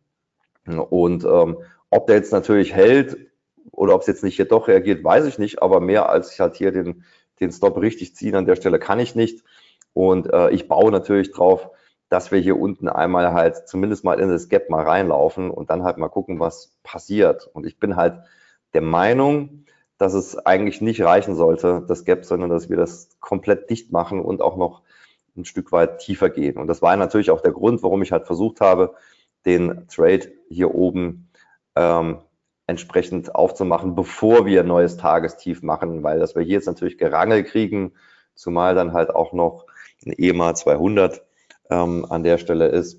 Und ähm, ob der jetzt natürlich hält oder ob es jetzt nicht hier doch reagiert, weiß ich nicht, aber mehr als ich halt hier den, den Stop richtig ziehen an der Stelle kann ich nicht. Und äh, ich baue natürlich drauf, dass wir hier unten einmal halt zumindest mal in das Gap mal reinlaufen und dann halt mal gucken, was passiert. Und ich bin halt der Meinung, dass es eigentlich nicht reichen sollte, das Gap, sondern dass wir das komplett dicht machen und auch noch ein Stück weit tiefer gehen. Und das war natürlich auch der Grund, warum ich halt versucht habe, den Trade hier oben ähm, entsprechend aufzumachen, bevor wir ein neues Tagestief machen, weil dass wir hier jetzt natürlich Gerangel kriegen, zumal dann halt auch noch ein E M A zweihundert ähm, an der Stelle ist.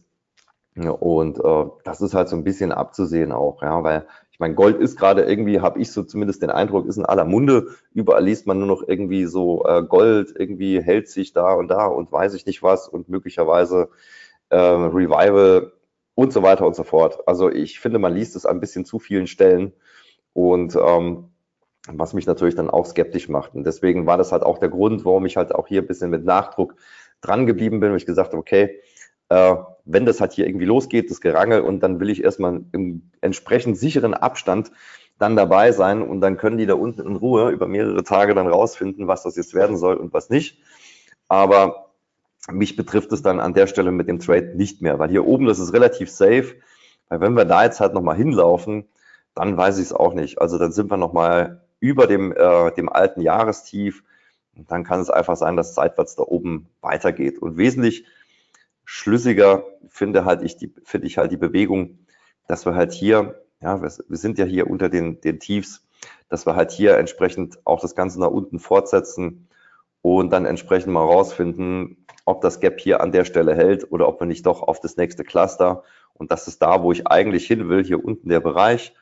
Und äh, das ist halt so ein bisschen abzusehen auch, ja, weil ich meine, Gold ist gerade irgendwie, habe ich so zumindest den Eindruck, ist in aller Munde. Überall liest man nur noch irgendwie so äh, Gold, irgendwie hält sich da und da und weiß ich nicht was und möglicherweise äh, Revival und so weiter und so fort. Also ich finde, man liest es an ein bisschen zu vielen Stellen und ähm, was mich natürlich dann auch skeptisch macht. Und deswegen war das halt auch der Grund, warum ich halt auch hier ein bisschen mit Nachdruck dran geblieben bin, wo ich gesagt habe, okay, äh, wenn das halt hier irgendwie losgeht, das Gerangel, und dann will ich erstmal im entsprechend sicheren Abstand dann dabei sein und dann können die da unten in Ruhe über mehrere Tage dann rausfinden, was das jetzt werden soll und was nicht. Aber mich betrifft es dann an der Stelle mit dem Trade nicht mehr, weil hier oben, das ist relativ safe, weil wenn wir da jetzt halt nochmal hinlaufen, dann weiß ich es auch nicht. Also dann sind wir nochmal über dem, äh, dem alten Jahrestief und dann kann es einfach sein, dass seitwärts da oben weitergeht. Und wesentlich schlüssiger finde halt ich die, finde ich halt die Bewegung, dass wir halt hier, ja, wir, wir sind ja hier unter den, den Tiefs, dass wir halt hier entsprechend auch das Ganze nach unten fortsetzen und dann entsprechend mal rausfinden, ob das Gap hier an der Stelle hält oder ob wir nicht doch auf das nächste Cluster, und das ist da, wo ich eigentlich hin will, hier unten der Bereich,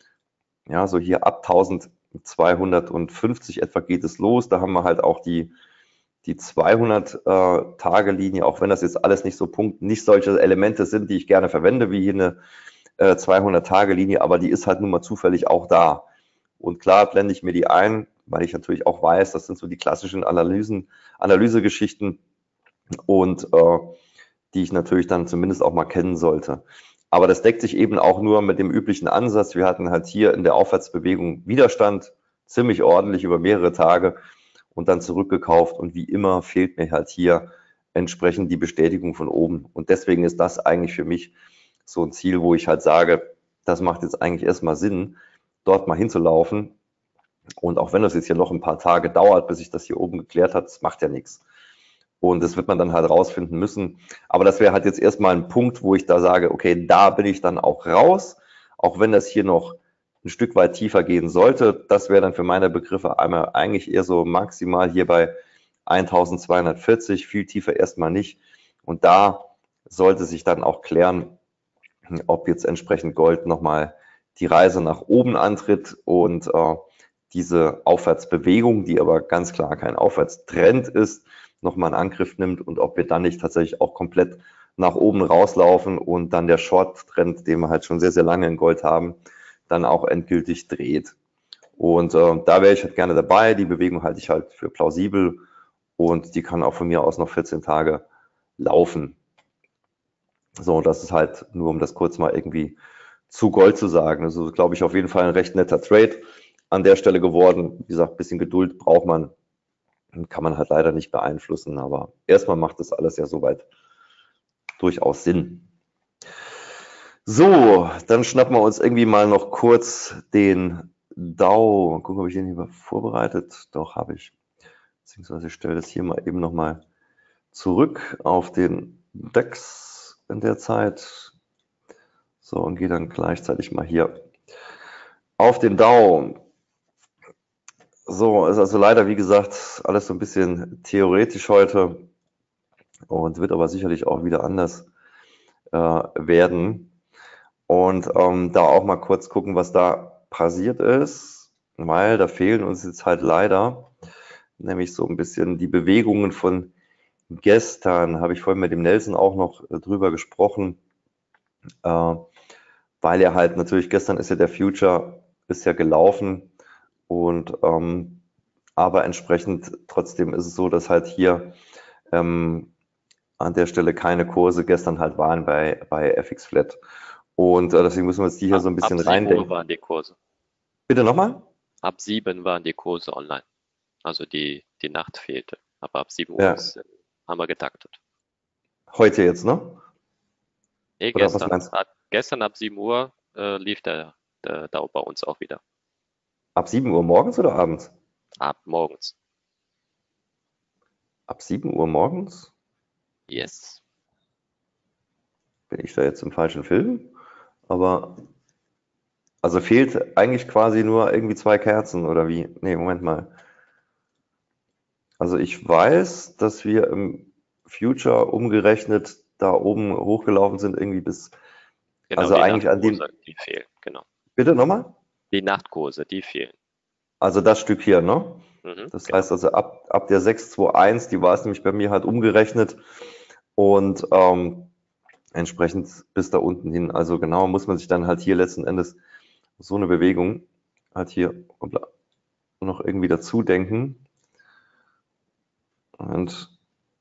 ja, so hier ab eintausendzweihundertfünfzig etwa geht es los, da haben wir halt auch die die zweihundert-Tage-Linie, auch wenn das jetzt alles nicht so Punkt, nicht solche Elemente sind, die ich gerne verwende, wie hier eine äh, zweihundert-Tage-Linie, aber die ist halt nun mal zufällig auch da. Und klar blende ich mir die ein, weil ich natürlich auch weiß, das sind so die klassischen Analysen, Analysegeschichten und äh, die ich natürlich dann zumindest auch mal kennen sollte. Aber das deckt sich eben auch nur mit dem üblichen Ansatz. Wir hatten halt hier in der Aufwärtsbewegung Widerstand, ziemlich ordentlich über mehrere Tage, und dann zurückgekauft und wie immer fehlt mir halt hier entsprechend die Bestätigung von oben und deswegen ist das eigentlich für mich so ein Ziel, wo ich halt sage, das macht jetzt eigentlich erstmal Sinn, dort mal hinzulaufen, und auch wenn das jetzt hier noch ein paar Tage dauert, bis sich das hier oben geklärt hat, das macht ja nichts und das wird man dann halt rausfinden müssen, aber das wäre halt jetzt erstmal ein Punkt, wo ich da sage, okay, da bin ich dann auch raus, auch wenn das hier noch ein Stück weit tiefer gehen sollte. Das wäre dann für meine Begriffe einmal eigentlich eher so maximal hier bei eintausendzweihundertvierzig, viel tiefer erstmal nicht. Und da sollte sich dann auch klären, ob jetzt entsprechend Gold nochmal die Reise nach oben antritt und äh, diese Aufwärtsbewegung, die aber ganz klar kein Aufwärtstrend ist, nochmal einen Angriff nimmt und ob wir dann nicht tatsächlich auch komplett nach oben rauslaufen und dann der Short-Trend, den wir halt schon sehr, sehr lange in Gold haben, dann auch endgültig dreht. Und äh, da wäre ich halt gerne dabei. Die Bewegung halte ich halt für plausibel und die kann auch von mir aus noch vierzehn Tage laufen. So, das ist halt nur, um das kurz mal irgendwie zu Gold zu sagen. Also glaube ich auf jeden Fall ein recht netter Trade an der Stelle geworden. Wie gesagt, ein bisschen Geduld braucht man, kann man halt leider nicht beeinflussen, aber erstmal macht das alles ja soweit durchaus Sinn. So, dann schnappen wir uns irgendwie mal noch kurz den Dow. Gucken, ob ich den hier vorbereitet. Doch, habe ich. Beziehungsweise ich stelle das hier mal eben nochmal zurück auf den DAX in der Zeit. So, und gehe dann gleichzeitig mal hier auf den Dow. So, ist also leider, wie gesagt, alles so ein bisschen theoretisch heute und wird aber sicherlich auch wieder anders äh, werden. Und ähm, da auch mal kurz gucken, was da passiert ist, weil da fehlen uns jetzt halt leider nämlich so ein bisschen die Bewegungen von gestern. Habe ich vorhin mit dem Nelson auch noch äh, drüber gesprochen, äh, weil er halt natürlich, gestern ist ja der Future, ist ja gelaufen und ähm, aber entsprechend trotzdem ist es so, dass halt hier ähm, an der Stelle keine Kurse gestern halt waren bei, bei F X Flat. Und äh, deswegen müssen wir jetzt die hier Ab, so ein bisschen ab sieben reindenken. Uhr waren die Kurse. Bitte nochmal? Ab sieben waren die Kurse online. Also die, die Nacht fehlte. Aber ab sieben Uhr Ja. ist, haben wir getaktet. Heute jetzt, ne? Nee, Oder was gestern. meinst du? Ab, gestern ab sieben Uhr äh, lief der, der Dow bei uns auch wieder. Ab sieben Uhr morgens oder abends? Ab morgens. Ab sieben Uhr morgens? Yes. Bin ich da jetzt im falschen Film? Aber, also fehlt eigentlich quasi nur irgendwie zwei Kerzen oder wie? Nee, Moment mal. Also ich weiß, dass wir im Future umgerechnet da oben hochgelaufen sind, irgendwie bis, Genau, also die eigentlich an dem, Nachtkurse, die fehlen. Genau. bitte nochmal? Die Nachtkurse, die fehlen. Also das Stück hier, ne? Mhm, Das genau. heißt also ab, ab der sechs zwei eins, die war es nämlich bei mir halt umgerechnet und ähm, entsprechend bis da unten hin. Also genau muss man sich dann halt hier letzten Endes so eine Bewegung halt hier hoppla, noch irgendwie dazu denken. Und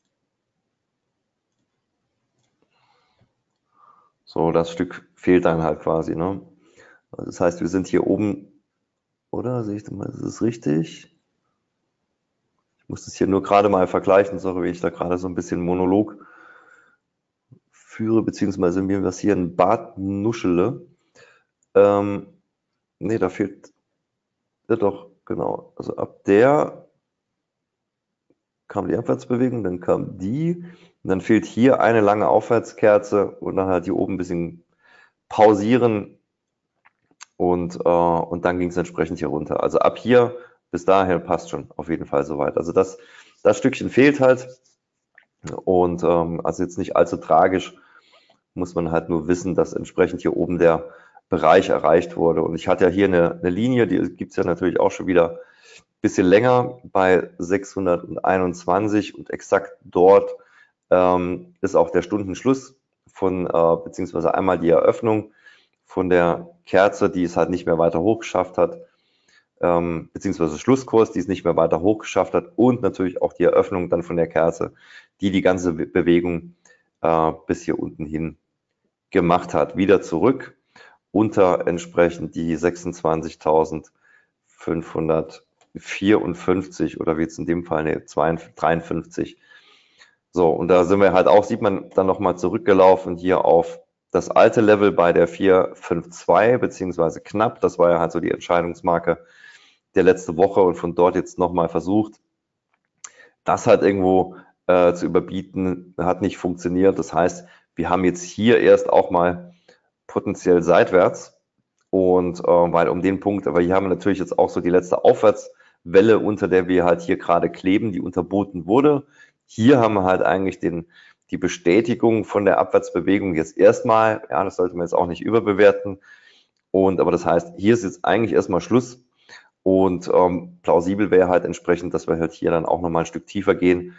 so, das Stück fehlt dann halt quasi, ne? Also das heißt, wir sind hier oben, oder? Sehe ich das mal, ist es richtig? Ich muss das hier nur gerade mal vergleichen, sorry, wie ich da gerade so ein bisschen Monolog führe, beziehungsweise mir was hier ein Bart nuschele. Ähm, nee, da fehlt, ja doch, genau. Also ab der kam die Abwärtsbewegung, dann kam die, und dann fehlt hier eine lange Aufwärtskerze und dann halt hier oben ein bisschen pausieren und, äh, und dann ging es entsprechend hier runter. Also ab hier bis dahin passt schon auf jeden Fall soweit. Also das, das Stückchen fehlt halt und ähm, also jetzt nicht allzu tragisch, muss man halt nur wissen, dass entsprechend hier oben der Bereich erreicht wurde. Und ich hatte ja hier eine, eine Linie, die gibt es ja natürlich auch schon wieder ein bisschen länger bei sechshunderteinundzwanzig und exakt dort ähm, ist auch der Stundenschluss von, äh, beziehungsweise einmal die Eröffnung von der Kerze, die es halt nicht mehr weiter hochgeschafft hat, ähm, beziehungsweise Schlusskurs, die es nicht mehr weiter hochgeschafft hat und natürlich auch die Eröffnung dann von der Kerze, die die ganze Bewegung äh, bis hier unten hin gemacht hat. Wieder zurück unter entsprechend die sechsundzwanzigtausendfünfhundertvierundfünfzig oder wie jetzt in dem Fall, ne, dreiundfünfzig. So, und da sind wir halt auch, sieht man dann nochmal zurückgelaufen hier auf das alte Level bei der vier fünf zwei, beziehungsweise knapp. Das war ja halt so die Entscheidungsmarke der letzte Woche und von dort jetzt nochmal versucht, das halt irgendwo äh, zu überbieten, hat nicht funktioniert. Das heißt, wir haben jetzt hier erst auch mal potenziell seitwärts und äh, weil um den Punkt, aber hier haben wir natürlich jetzt auch so die letzte Aufwärtswelle, unter der wir halt hier gerade kleben, die unterboten wurde. Hier haben wir halt eigentlich den, die Bestätigung von der Abwärtsbewegung jetzt erstmal, ja, das sollte man jetzt auch nicht überbewerten. Und aber das heißt, hier ist jetzt eigentlich erstmal Schluss. Und ähm, plausibel wäre halt entsprechend, dass wir halt hier dann auch nochmal ein Stück tiefer gehen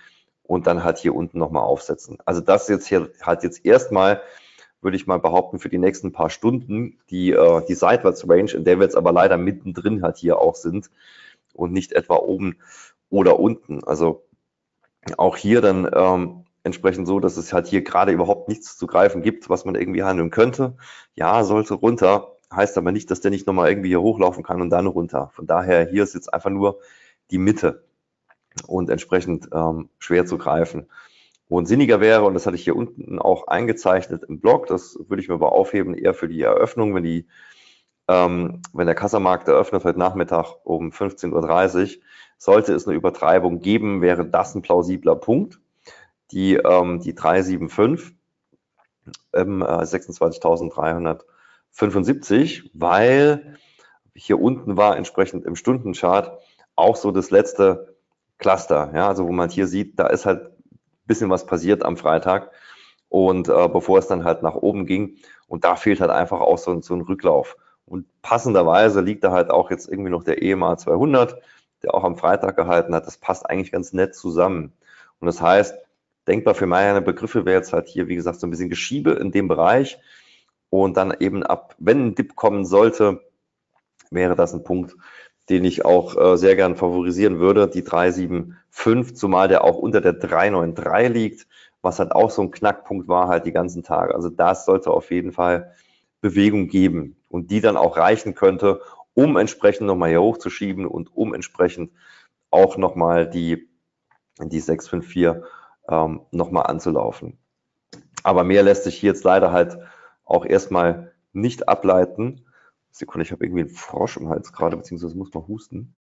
und dann halt hier unten nochmal aufsetzen. Also das jetzt hier halt jetzt erstmal, würde ich mal behaupten, für die nächsten paar Stunden die, äh, die Seitwärts-Range, in der wir jetzt aber leider mittendrin halt hier auch sind und nicht etwa oben oder unten. Also auch hier dann ähm, entsprechend so, dass es halt hier gerade überhaupt nichts zu greifen gibt, was man irgendwie handeln könnte. Ja, sollte runter, heißt aber nicht, dass der nicht nochmal irgendwie hier hochlaufen kann und dann runter. Von daher, hier ist jetzt einfach nur die Mitte und entsprechend ähm, schwer zu greifen. Und sinniger wäre, und das hatte ich hier unten auch eingezeichnet im Blog, das würde ich mir aber aufheben, eher für die Eröffnung, wenn die ähm, wenn der Kassamarkt eröffnet heute Nachmittag um fünfzehn Uhr dreißig, sollte es eine Übertreibung geben, wäre das ein plausibler Punkt. Die, ähm, die drei sieben fünf, ähm, äh, sechsundzwanzigtausenddreihundertfünfundsiebzig, weil hier unten war entsprechend im Stundenchart auch so das letzte Cluster, ja, also wo man hier sieht, da ist halt ein bisschen was passiert am Freitag und äh, bevor es dann halt nach oben ging und da fehlt halt einfach auch so, so ein Rücklauf. Und passenderweise liegt da halt auch jetzt irgendwie noch der E M A zweihundert, der auch am Freitag gehalten hat. Das passt eigentlich ganz nett zusammen. Und das heißt, denkbar für meine Begriffe wäre jetzt halt hier, wie gesagt, so ein bisschen Geschiebe in dem Bereich. Und dann eben ab, wenn ein Dip kommen sollte, wäre das ein Punkt, den ich auch äh, sehr gern favorisieren würde, die drei sieben fünf, zumal der auch unter der drei neun drei liegt, was halt auch so ein Knackpunkt war halt die ganzen Tage. Also das sollte auf jeden Fall Bewegung geben und die dann auch reichen könnte, um entsprechend nochmal hier hochzuschieben und um entsprechend auch nochmal die, die sechs fünf vier ähm, nochmal anzulaufen. Aber mehr lässt sich hier jetzt leider halt auch erstmal nicht ableiten. Sekunde, ich habe irgendwie einen Frosch im Hals gerade, beziehungsweise muss man husten.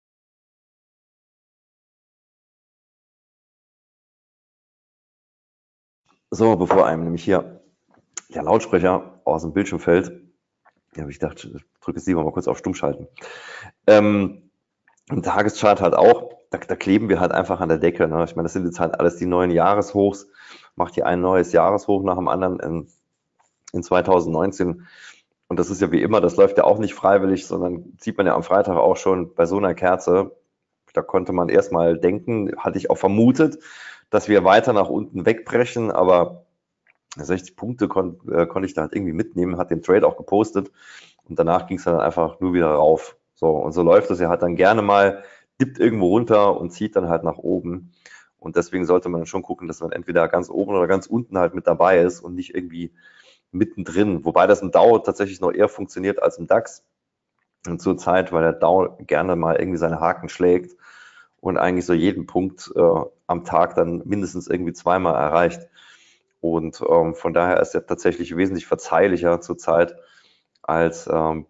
So, bevor einem nämlich hier der Lautsprecher aus dem Bildschirm fällt, habe ich gedacht, ich drücke es lieber mal kurz auf Stumm schalten. Ähm, Im Tageschart halt auch, da, da kleben wir halt einfach an der Decke. Ne? Ich meine, das sind jetzt halt alles die neuen Jahreshochs. Macht hier ein neues Jahreshoch nach dem anderen in, in zweitausendneunzehn. Und das ist ja wie immer, das läuft ja auch nicht freiwillig, sondern sieht man ja am Freitag auch schon bei so einer Kerze. Da konnte man erstmal denken, hatte ich auch vermutet, dass wir weiter nach unten wegbrechen, aber sechzig Punkte kon, äh, konnte ich da halt irgendwie mitnehmen, hat den Trade auch gepostet und danach ging es dann einfach nur wieder rauf. So, und so läuft es ja halt dann gerne mal, dippt irgendwo runter und zieht dann halt nach oben. Und deswegen sollte man schon gucken, dass man entweder ganz oben oder ganz unten halt mit dabei ist und nicht irgendwie mittendrin. Wobei das im Dow tatsächlich noch eher funktioniert als im DAX. Und zur Zeit, weil der Dow gerne mal irgendwie seine Haken schlägt und eigentlich so jeden Punkt äh, am Tag dann mindestens irgendwie zweimal erreicht. Und ähm, von daher ist er tatsächlich wesentlich verzeihlicher zurzeit als, ähm,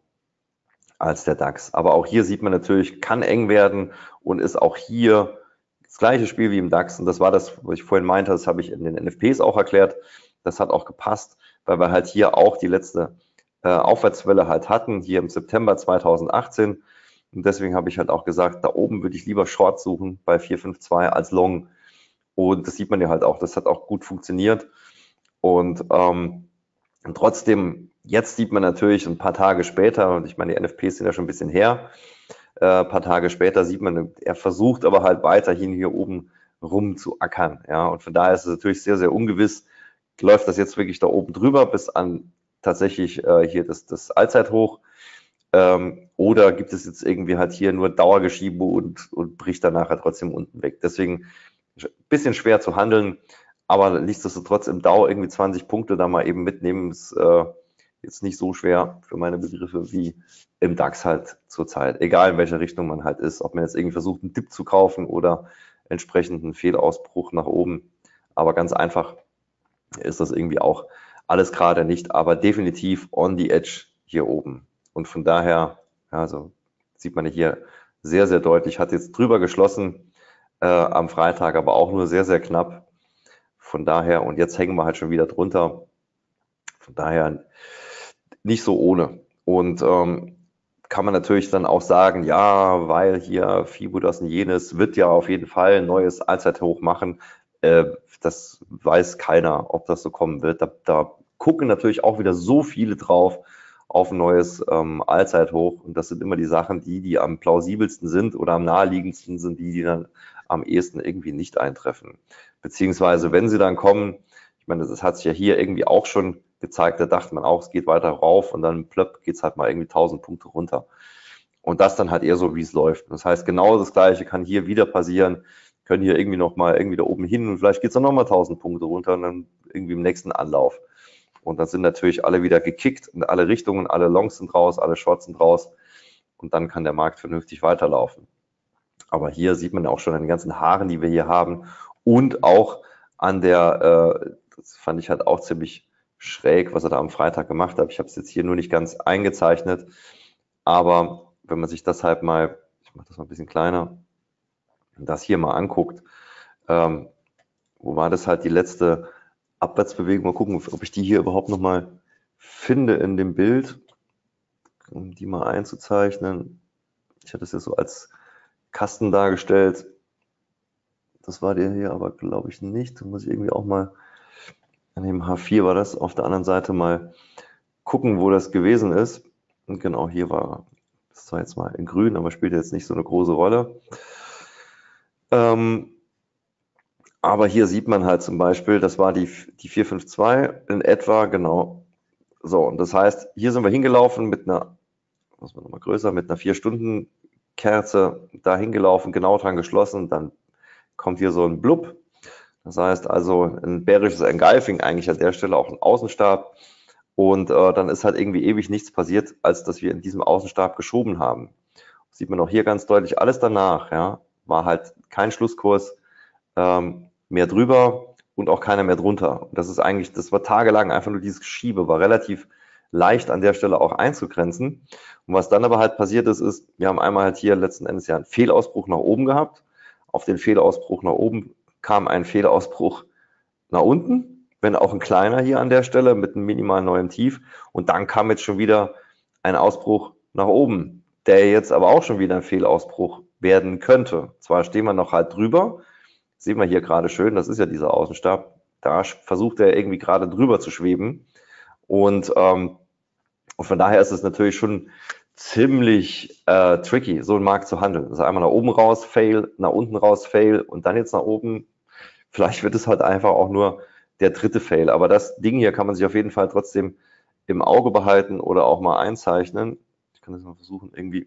als der DAX. Aber auch hier sieht man natürlich, kann eng werden und ist auch hier das gleiche Spiel wie im DAX. Und das war das, was ich vorhin meinte, das habe ich in den N F Ps auch erklärt. Das hat auch gepasst, weil wir halt hier auch die letzte äh, Aufwärtswelle halt hatten, hier im September zweitausendachtzehn. Und deswegen habe ich halt auch gesagt, da oben würde ich lieber Short suchen bei vier fünf zwei als Long. Und das sieht man ja halt auch, das hat auch gut funktioniert. Und, ähm, und trotzdem, jetzt sieht man natürlich ein paar Tage später, und ich meine, die N F Ps sind ja schon ein bisschen her, äh, ein paar Tage später sieht man, er versucht aber halt weiterhin hier oben rum zu ackern. Ja, und von daher ist es natürlich sehr, sehr ungewiss, läuft das jetzt wirklich da oben drüber bis an tatsächlich äh, hier das, das Allzeithoch, ähm, oder gibt es jetzt irgendwie halt hier nur Dauergeschiebe und, und bricht dann nachher trotzdem unten weg. Deswegen ein bisschen schwer zu handeln, aber nichtsdestotrotz im Dow irgendwie zwanzig Punkte da mal eben mitnehmen, ist äh, jetzt nicht so schwer für meine Begriffe wie im DAX halt zurzeit. Egal in welcher Richtung man halt ist, ob man jetzt irgendwie versucht, einen Dip zu kaufen oder entsprechend einen Fehlausbruch nach oben. Aber ganz einfach ist das irgendwie auch alles gerade nicht, aber definitiv on the edge hier oben. Und von daher, also sieht man hier sehr, sehr deutlich, hat jetzt drüber geschlossen äh, am Freitag, aber auch nur sehr, sehr knapp. Von daher, und jetzt hängen wir halt schon wieder drunter. Von daher nicht so ohne. Und ähm, kann man natürlich dann auch sagen, ja, weil hier FIBO das und jenes wird ja auf jeden Fall ein neues Allzeithoch machen. Äh, das weiß keiner, ob das so kommen wird. Da, da gucken natürlich auch wieder so viele drauf auf ein neues ähm, Allzeithoch. Und das sind immer die Sachen, die, die am plausibelsten sind oder am naheliegendsten sind, die, die dann am ehesten irgendwie nicht eintreffen. Beziehungsweise, wenn sie dann kommen, ich meine, das hat sich ja hier irgendwie auch schon gezeigt, da dachte man auch, es geht weiter rauf und dann plöpp geht es halt mal irgendwie tausend Punkte runter. Und das dann halt eher so, wie es läuft. Das heißt, genau das Gleiche kann hier wieder passieren, können hier irgendwie nochmal irgendwie da oben hin und vielleicht geht es dann nochmal tausend Punkte runter und dann irgendwie im nächsten Anlauf. Und dann sind natürlich alle wieder gekickt in alle Richtungen, alle Longs sind raus, alle Shorts sind raus und dann kann der Markt vernünftig weiterlaufen. Aber hier sieht man auch schon an den ganzen Haaren, die wir hier haben und auch an der, äh, das fand ich halt auch ziemlich schräg, was er da am Freitag gemacht hat. Ich habe es jetzt hier nur nicht ganz eingezeichnet, aber wenn man sich das halt mal, ich mache das mal ein bisschen kleiner, das hier mal anguckt, ähm, wo war das halt die letzte Abwärtsbewegung? Mal gucken, ob ich die hier überhaupt nochmal finde in dem Bild, um die mal einzuzeichnen. Ich hatte es ja so als Kasten dargestellt. Das war der hier aber, glaube ich, nicht. Da muss ich irgendwie auch mal, an dem H vier war das, auf der anderen Seite mal gucken, wo das gewesen ist. Und genau hier war, das war jetzt mal in grün, aber spielt jetzt nicht so eine große Rolle. Ähm, aber hier sieht man halt zum Beispiel, das war die, die vier fünf zwei in etwa, genau. So, und das heißt, hier sind wir hingelaufen mit einer, muss man nochmal größer, mit einer vier Stunden Kerze da hingelaufen, genau dran geschlossen, dann kommt hier so ein Blub. Das heißt also ein bärisches Engulfing, eigentlich an der Stelle auch ein Außenstab. Und äh, dann ist halt irgendwie ewig nichts passiert, als dass wir in diesem Außenstab geschoben haben. Das sieht man auch hier ganz deutlich, alles danach, ja, war halt kein Schlusskurs ähm, mehr drüber und auch keiner mehr drunter. Und das ist eigentlich, das war tagelang einfach nur dieses Geschiebe, war relativ leicht an der Stelle auch einzugrenzen. Und was dann aber halt passiert ist, ist, wir haben einmal halt hier letzten Endes ja einen Fehlausbruch nach oben gehabt. Auf den Fehlausbruch nach oben kam ein Fehlausbruch nach unten, wenn auch ein kleiner hier an der Stelle mit einem minimal neuen Tief. Und dann kam jetzt schon wieder ein Ausbruch nach oben, der jetzt aber auch schon wieder ein Fehlausbruch werden könnte. Zwar stehen wir noch halt drüber, sehen wir hier gerade schön, das ist ja dieser Außenstab, da versucht er irgendwie gerade drüber zu schweben. Und, ähm, und von daher ist es natürlich schon ziemlich äh, tricky, so einen Markt zu handeln. Also einmal nach oben raus, Fail, nach unten raus, Fail und dann jetzt nach oben. Vielleicht wird es halt einfach auch nur der dritte Fail. Aber das Ding hier kann man sich auf jeden Fall trotzdem im Auge behalten oder auch mal einzeichnen. Ich kann das mal versuchen, irgendwie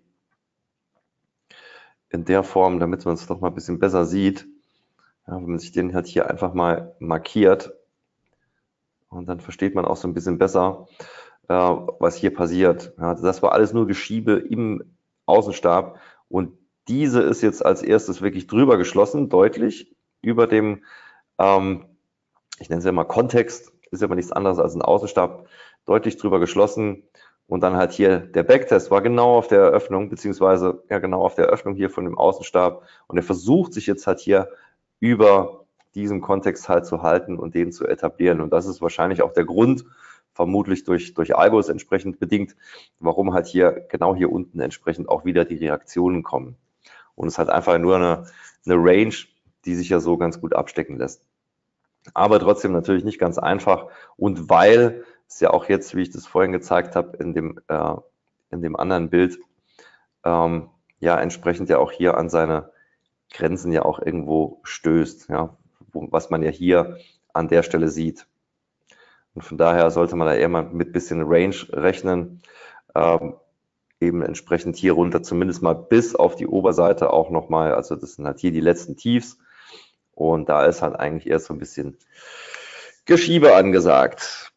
in der Form, damit man es doch mal ein bisschen besser sieht. Ja, wenn man sich den halt hier einfach mal markiert und dann versteht man auch so ein bisschen besser, äh, was hier passiert. Ja, das war alles nur Geschiebe im Außenstab und diese ist jetzt als erstes wirklich drüber geschlossen, deutlich über dem, ähm, ich nenne es ja mal Kontext, ist ja mal nichts anderes als ein Außenstab, deutlich drüber geschlossen. Und dann halt hier der Backtest war genau auf der Eröffnung, beziehungsweise ja genau auf der Eröffnung hier von dem Außenstab. Und er versucht sich jetzt halt hier über diesen Kontext halt zu halten und den zu etablieren. Und das ist wahrscheinlich auch der Grund, vermutlich durch, durch Algos entsprechend bedingt, warum halt hier genau hier unten entsprechend auch wieder die Reaktionen kommen. Und es ist halt einfach nur eine, eine Range, die sich ja so ganz gut abstecken lässt. Aber trotzdem natürlich nicht ganz einfach. Und weil es ja auch jetzt, wie ich das vorhin gezeigt habe, in dem, äh, in dem anderen Bild, ähm, ja entsprechend ja auch hier an seine Grenzen ja auch irgendwo stößt, ja, wo, was man ja hier an der Stelle sieht. Und von daher sollte man da eher mal mit bisschen Range rechnen, ähm, eben entsprechend hier runter zumindest mal bis auf die Oberseite auch nochmal, also das sind halt hier die letzten Tiefs und da ist halt eigentlich eher so ein bisschen Geschiebe angesagt.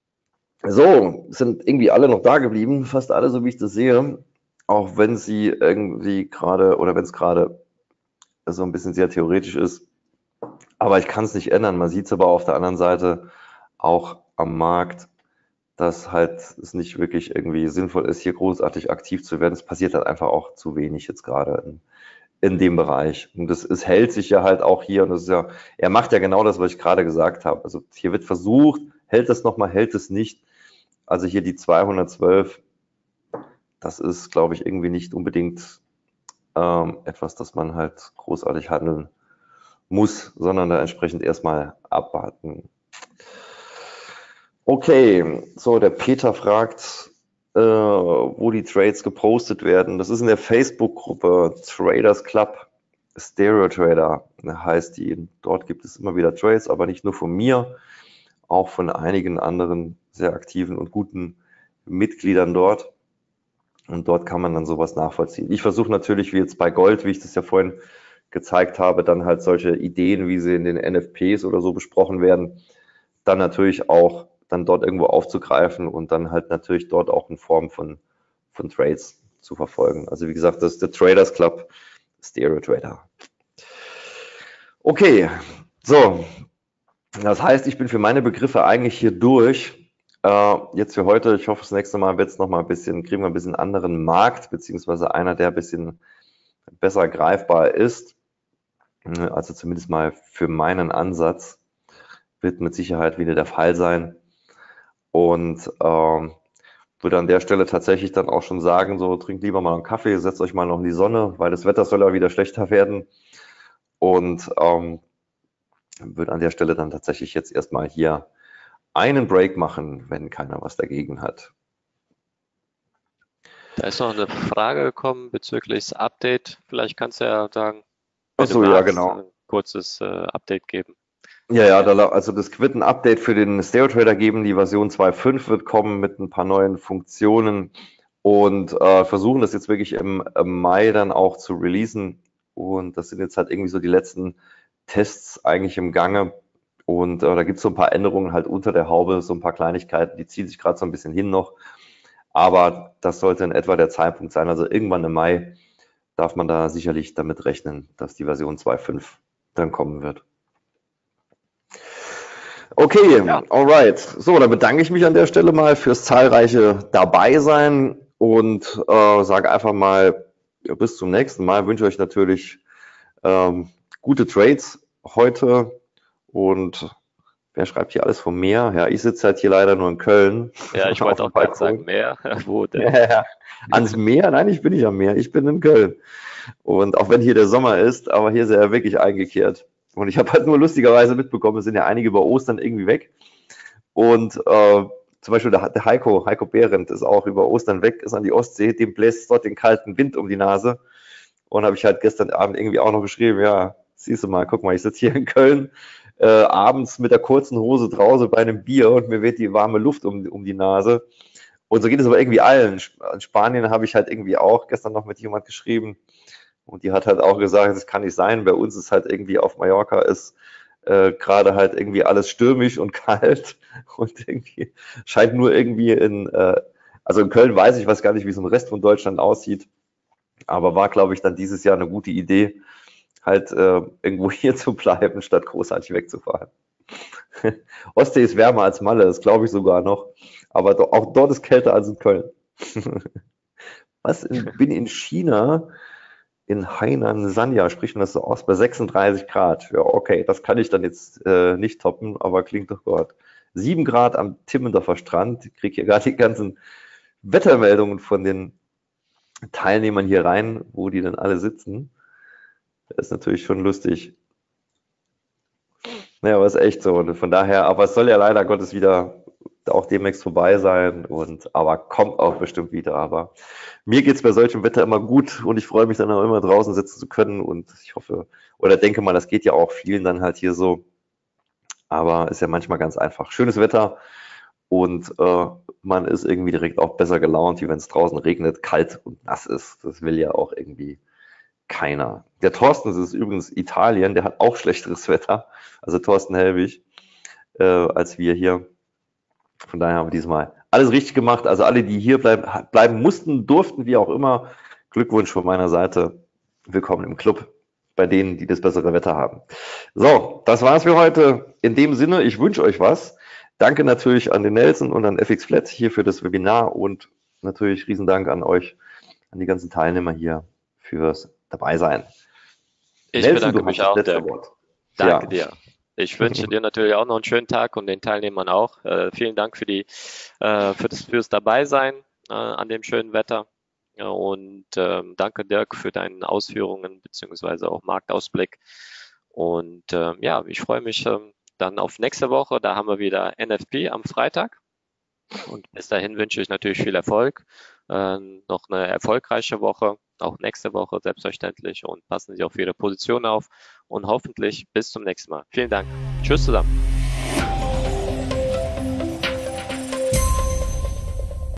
So, sind irgendwie alle noch da geblieben, fast alle, so wie ich das sehe, auch wenn sie irgendwie gerade oder wenn es gerade so ein bisschen sehr theoretisch ist, aber ich kann es nicht ändern, man sieht es aber auf der anderen Seite auch am Markt, dass halt es nicht wirklich irgendwie sinnvoll ist, hier großartig aktiv zu werden. Es passiert halt einfach auch zu wenig jetzt gerade in, in dem Bereich. Und das, es hält sich ja halt auch hier und das ist ja, er macht ja genau das, was ich gerade gesagt habe. Also hier wird versucht, hält es nochmal, hält es nicht. Also hier die zweihundertzwölf, das ist, glaube ich, irgendwie nicht unbedingt ähm, etwas, das man halt großartig handeln muss, sondern da entsprechend erstmal abwarten. Okay, so der Peter fragt, äh, wo die Trades gepostet werden. Das ist in der Facebook-Gruppe Traders Club. Stereo Trader heißt die. Dort gibt es immer wieder Trades, aber nicht nur von mir, auch von einigen anderen sehr aktiven und guten Mitgliedern dort. Und dort kann man dann sowas nachvollziehen. Ich versuche natürlich, wie jetzt bei Gold, wie ich das ja vorhin gezeigt habe, dann halt solche Ideen, wie sie in den N F Ps oder so besprochen werden, dann natürlich auch dann dort irgendwo aufzugreifen und dann halt natürlich dort auch in Form von, von Trades zu verfolgen. Also wie gesagt, das ist der Traders Club Stereo Trader. Okay, so, das heißt, ich bin für meine Begriffe eigentlich hier durch. Äh, jetzt für heute, ich hoffe, das nächste Mal wird es nochmal ein bisschen, kriegen wir ein bisschen anderen Markt, beziehungsweise einer, der ein bisschen besser greifbar ist. Also zumindest mal für meinen Ansatz wird mit Sicherheit wieder der Fall sein. Und ähm, würde an der Stelle tatsächlich dann auch schon sagen, so trinkt lieber mal einen Kaffee, setzt euch mal noch in die Sonne, weil das Wetter soll ja wieder schlechter werden. Und ähm, würde an der Stelle dann tatsächlich jetzt erstmal hier einen Break machen, wenn keiner was dagegen hat. Da ist noch eine Frage gekommen bezüglich des Update. Vielleicht kannst du ja sagen, wenn Achso, du ja, magst, genau. ein kurzes äh, Update geben. Ja, ja, da, also das wird ein Update für den Stereo Trader geben. Die Version zwei Punkt fünf wird kommen mit ein paar neuen Funktionen und äh, versuchen das jetzt wirklich im, im Mai dann auch zu releasen. Und das sind jetzt halt irgendwie so die letzten Tests eigentlich im Gange. Und äh, da gibt es so ein paar Änderungen halt unter der Haube, so ein paar Kleinigkeiten, die ziehen sich gerade so ein bisschen hin noch. Aber das sollte in etwa der Zeitpunkt sein. Also irgendwann im Mai darf man da sicherlich damit rechnen, dass die Version zwei Punkt fünf dann kommen wird. Okay, ja. Alright. So, dann bedanke ich mich an der Stelle mal fürs zahlreiche Dabeisein und äh, sage einfach mal ja, bis zum nächsten Mal. Ich wünsche euch natürlich ähm, gute Trades heute und wer schreibt hier alles vom Meer? Ja, ich sitze halt hier leider nur in Köln. Ja, ich wollte auch gerade sagen, Meer. Wo denn? Ja, ans Meer? Nein, ich bin nicht am Meer. Ich bin in Köln. Und auch wenn hier der Sommer ist, aber hier ist er ja wirklich eingekehrt. Und ich habe halt nur lustigerweise mitbekommen, es sind ja einige über Ostern irgendwie weg. Und äh, zum Beispiel der, der Heiko, Heiko Behrendt ist auch über Ostern weg, ist an die Ostsee, dem bläst dort den kalten Wind um die Nase. Und habe ich halt gestern Abend irgendwie auch noch geschrieben, ja, siehst du mal, guck mal, ich sitze hier in Köln, äh, abends mit der kurzen Hose draußen bei einem Bier und mir wird die warme Luft um, um die Nase. Und so geht es aber irgendwie allen. In Spanien habe ich halt irgendwie auch gestern noch mit jemand geschrieben und die hat halt auch gesagt, das kann nicht sein. Bei uns ist halt irgendwie auf Mallorca ist äh, gerade halt irgendwie alles stürmisch und kalt und irgendwie scheint nur irgendwie in, äh, also in Köln weiß ich, weiß gar nicht, wie so ein Rest von Deutschland aussieht, aber war, glaube ich, dann dieses Jahr eine gute Idee, halt äh, irgendwo hier zu bleiben, statt großartig wegzufahren. Ostsee ist wärmer als Malle, das glaube ich sogar noch, aber do, auch dort ist kälter als in Köln. Was? In, bin in China, in Hainan, Sanya, spricht man das so aus, bei sechsunddreißig Grad. Ja, okay, das kann ich dann jetzt äh, nicht toppen, aber klingt doch gut. sieben Grad am Timmendorfer Strand. Ich kriege hier gerade die ganzen Wettermeldungen von den Teilnehmern hier rein, wo die dann alle sitzen. Das ist natürlich schon lustig. Naja, aber ist echt so. Und von daher, aber es soll ja leider Gottes wieder auch demnächst vorbei sein. Und aber kommt auch bestimmt wieder. Aber mir geht es bei solchem Wetter immer gut und ich freue mich dann auch immer draußen sitzen zu können. Und ich hoffe, oder denke mal, das geht ja auch vielen dann halt hier so. Aber ist ja manchmal ganz einfach. Schönes Wetter und äh, man ist irgendwie direkt auch besser gelaunt, wie wenn es draußen regnet, kalt und nass ist. Das will ja auch irgendwie keiner. Der Thorsten, das ist übrigens Italien, der hat auch schlechteres Wetter, also Thorsten Helwig, äh, als wir hier. Von daher haben wir diesmal alles richtig gemacht. Also alle, die hier bleiben, bleiben mussten, durften, wie auch immer. Glückwunsch von meiner Seite. Willkommen im Club bei denen, die das bessere Wetter haben. So, das war's für heute. In dem Sinne, ich wünsche euch was. Danke natürlich an den Nelson und an F X Flat hier für das Webinar und natürlich riesen Dank an euch, an die ganzen Teilnehmer hier fürs dabei sein. Ich Nelson, bedanke du mich hast das auch, letzte Dirk. Wort. Danke Ja. dir. Ich wünsche dir natürlich auch noch einen schönen Tag und den Teilnehmern auch. Äh, vielen Dank für die, äh, für das, fürs Dabeisein äh, an dem schönen Wetter. Ja, und ähm, danke, Dirk, für deine Ausführungen beziehungsweise auch Marktausblick. Und ähm, ja, ich freue mich ähm, dann auf nächste Woche. Da haben wir wieder N F P am Freitag. Und bis dahin wünsche ich natürlich viel Erfolg äh, noch eine erfolgreiche Woche, auch nächste Woche selbstverständlich und passen Sie auf Ihre Position auf und hoffentlich bis zum nächsten Mal. Vielen Dank. Tschüss zusammen.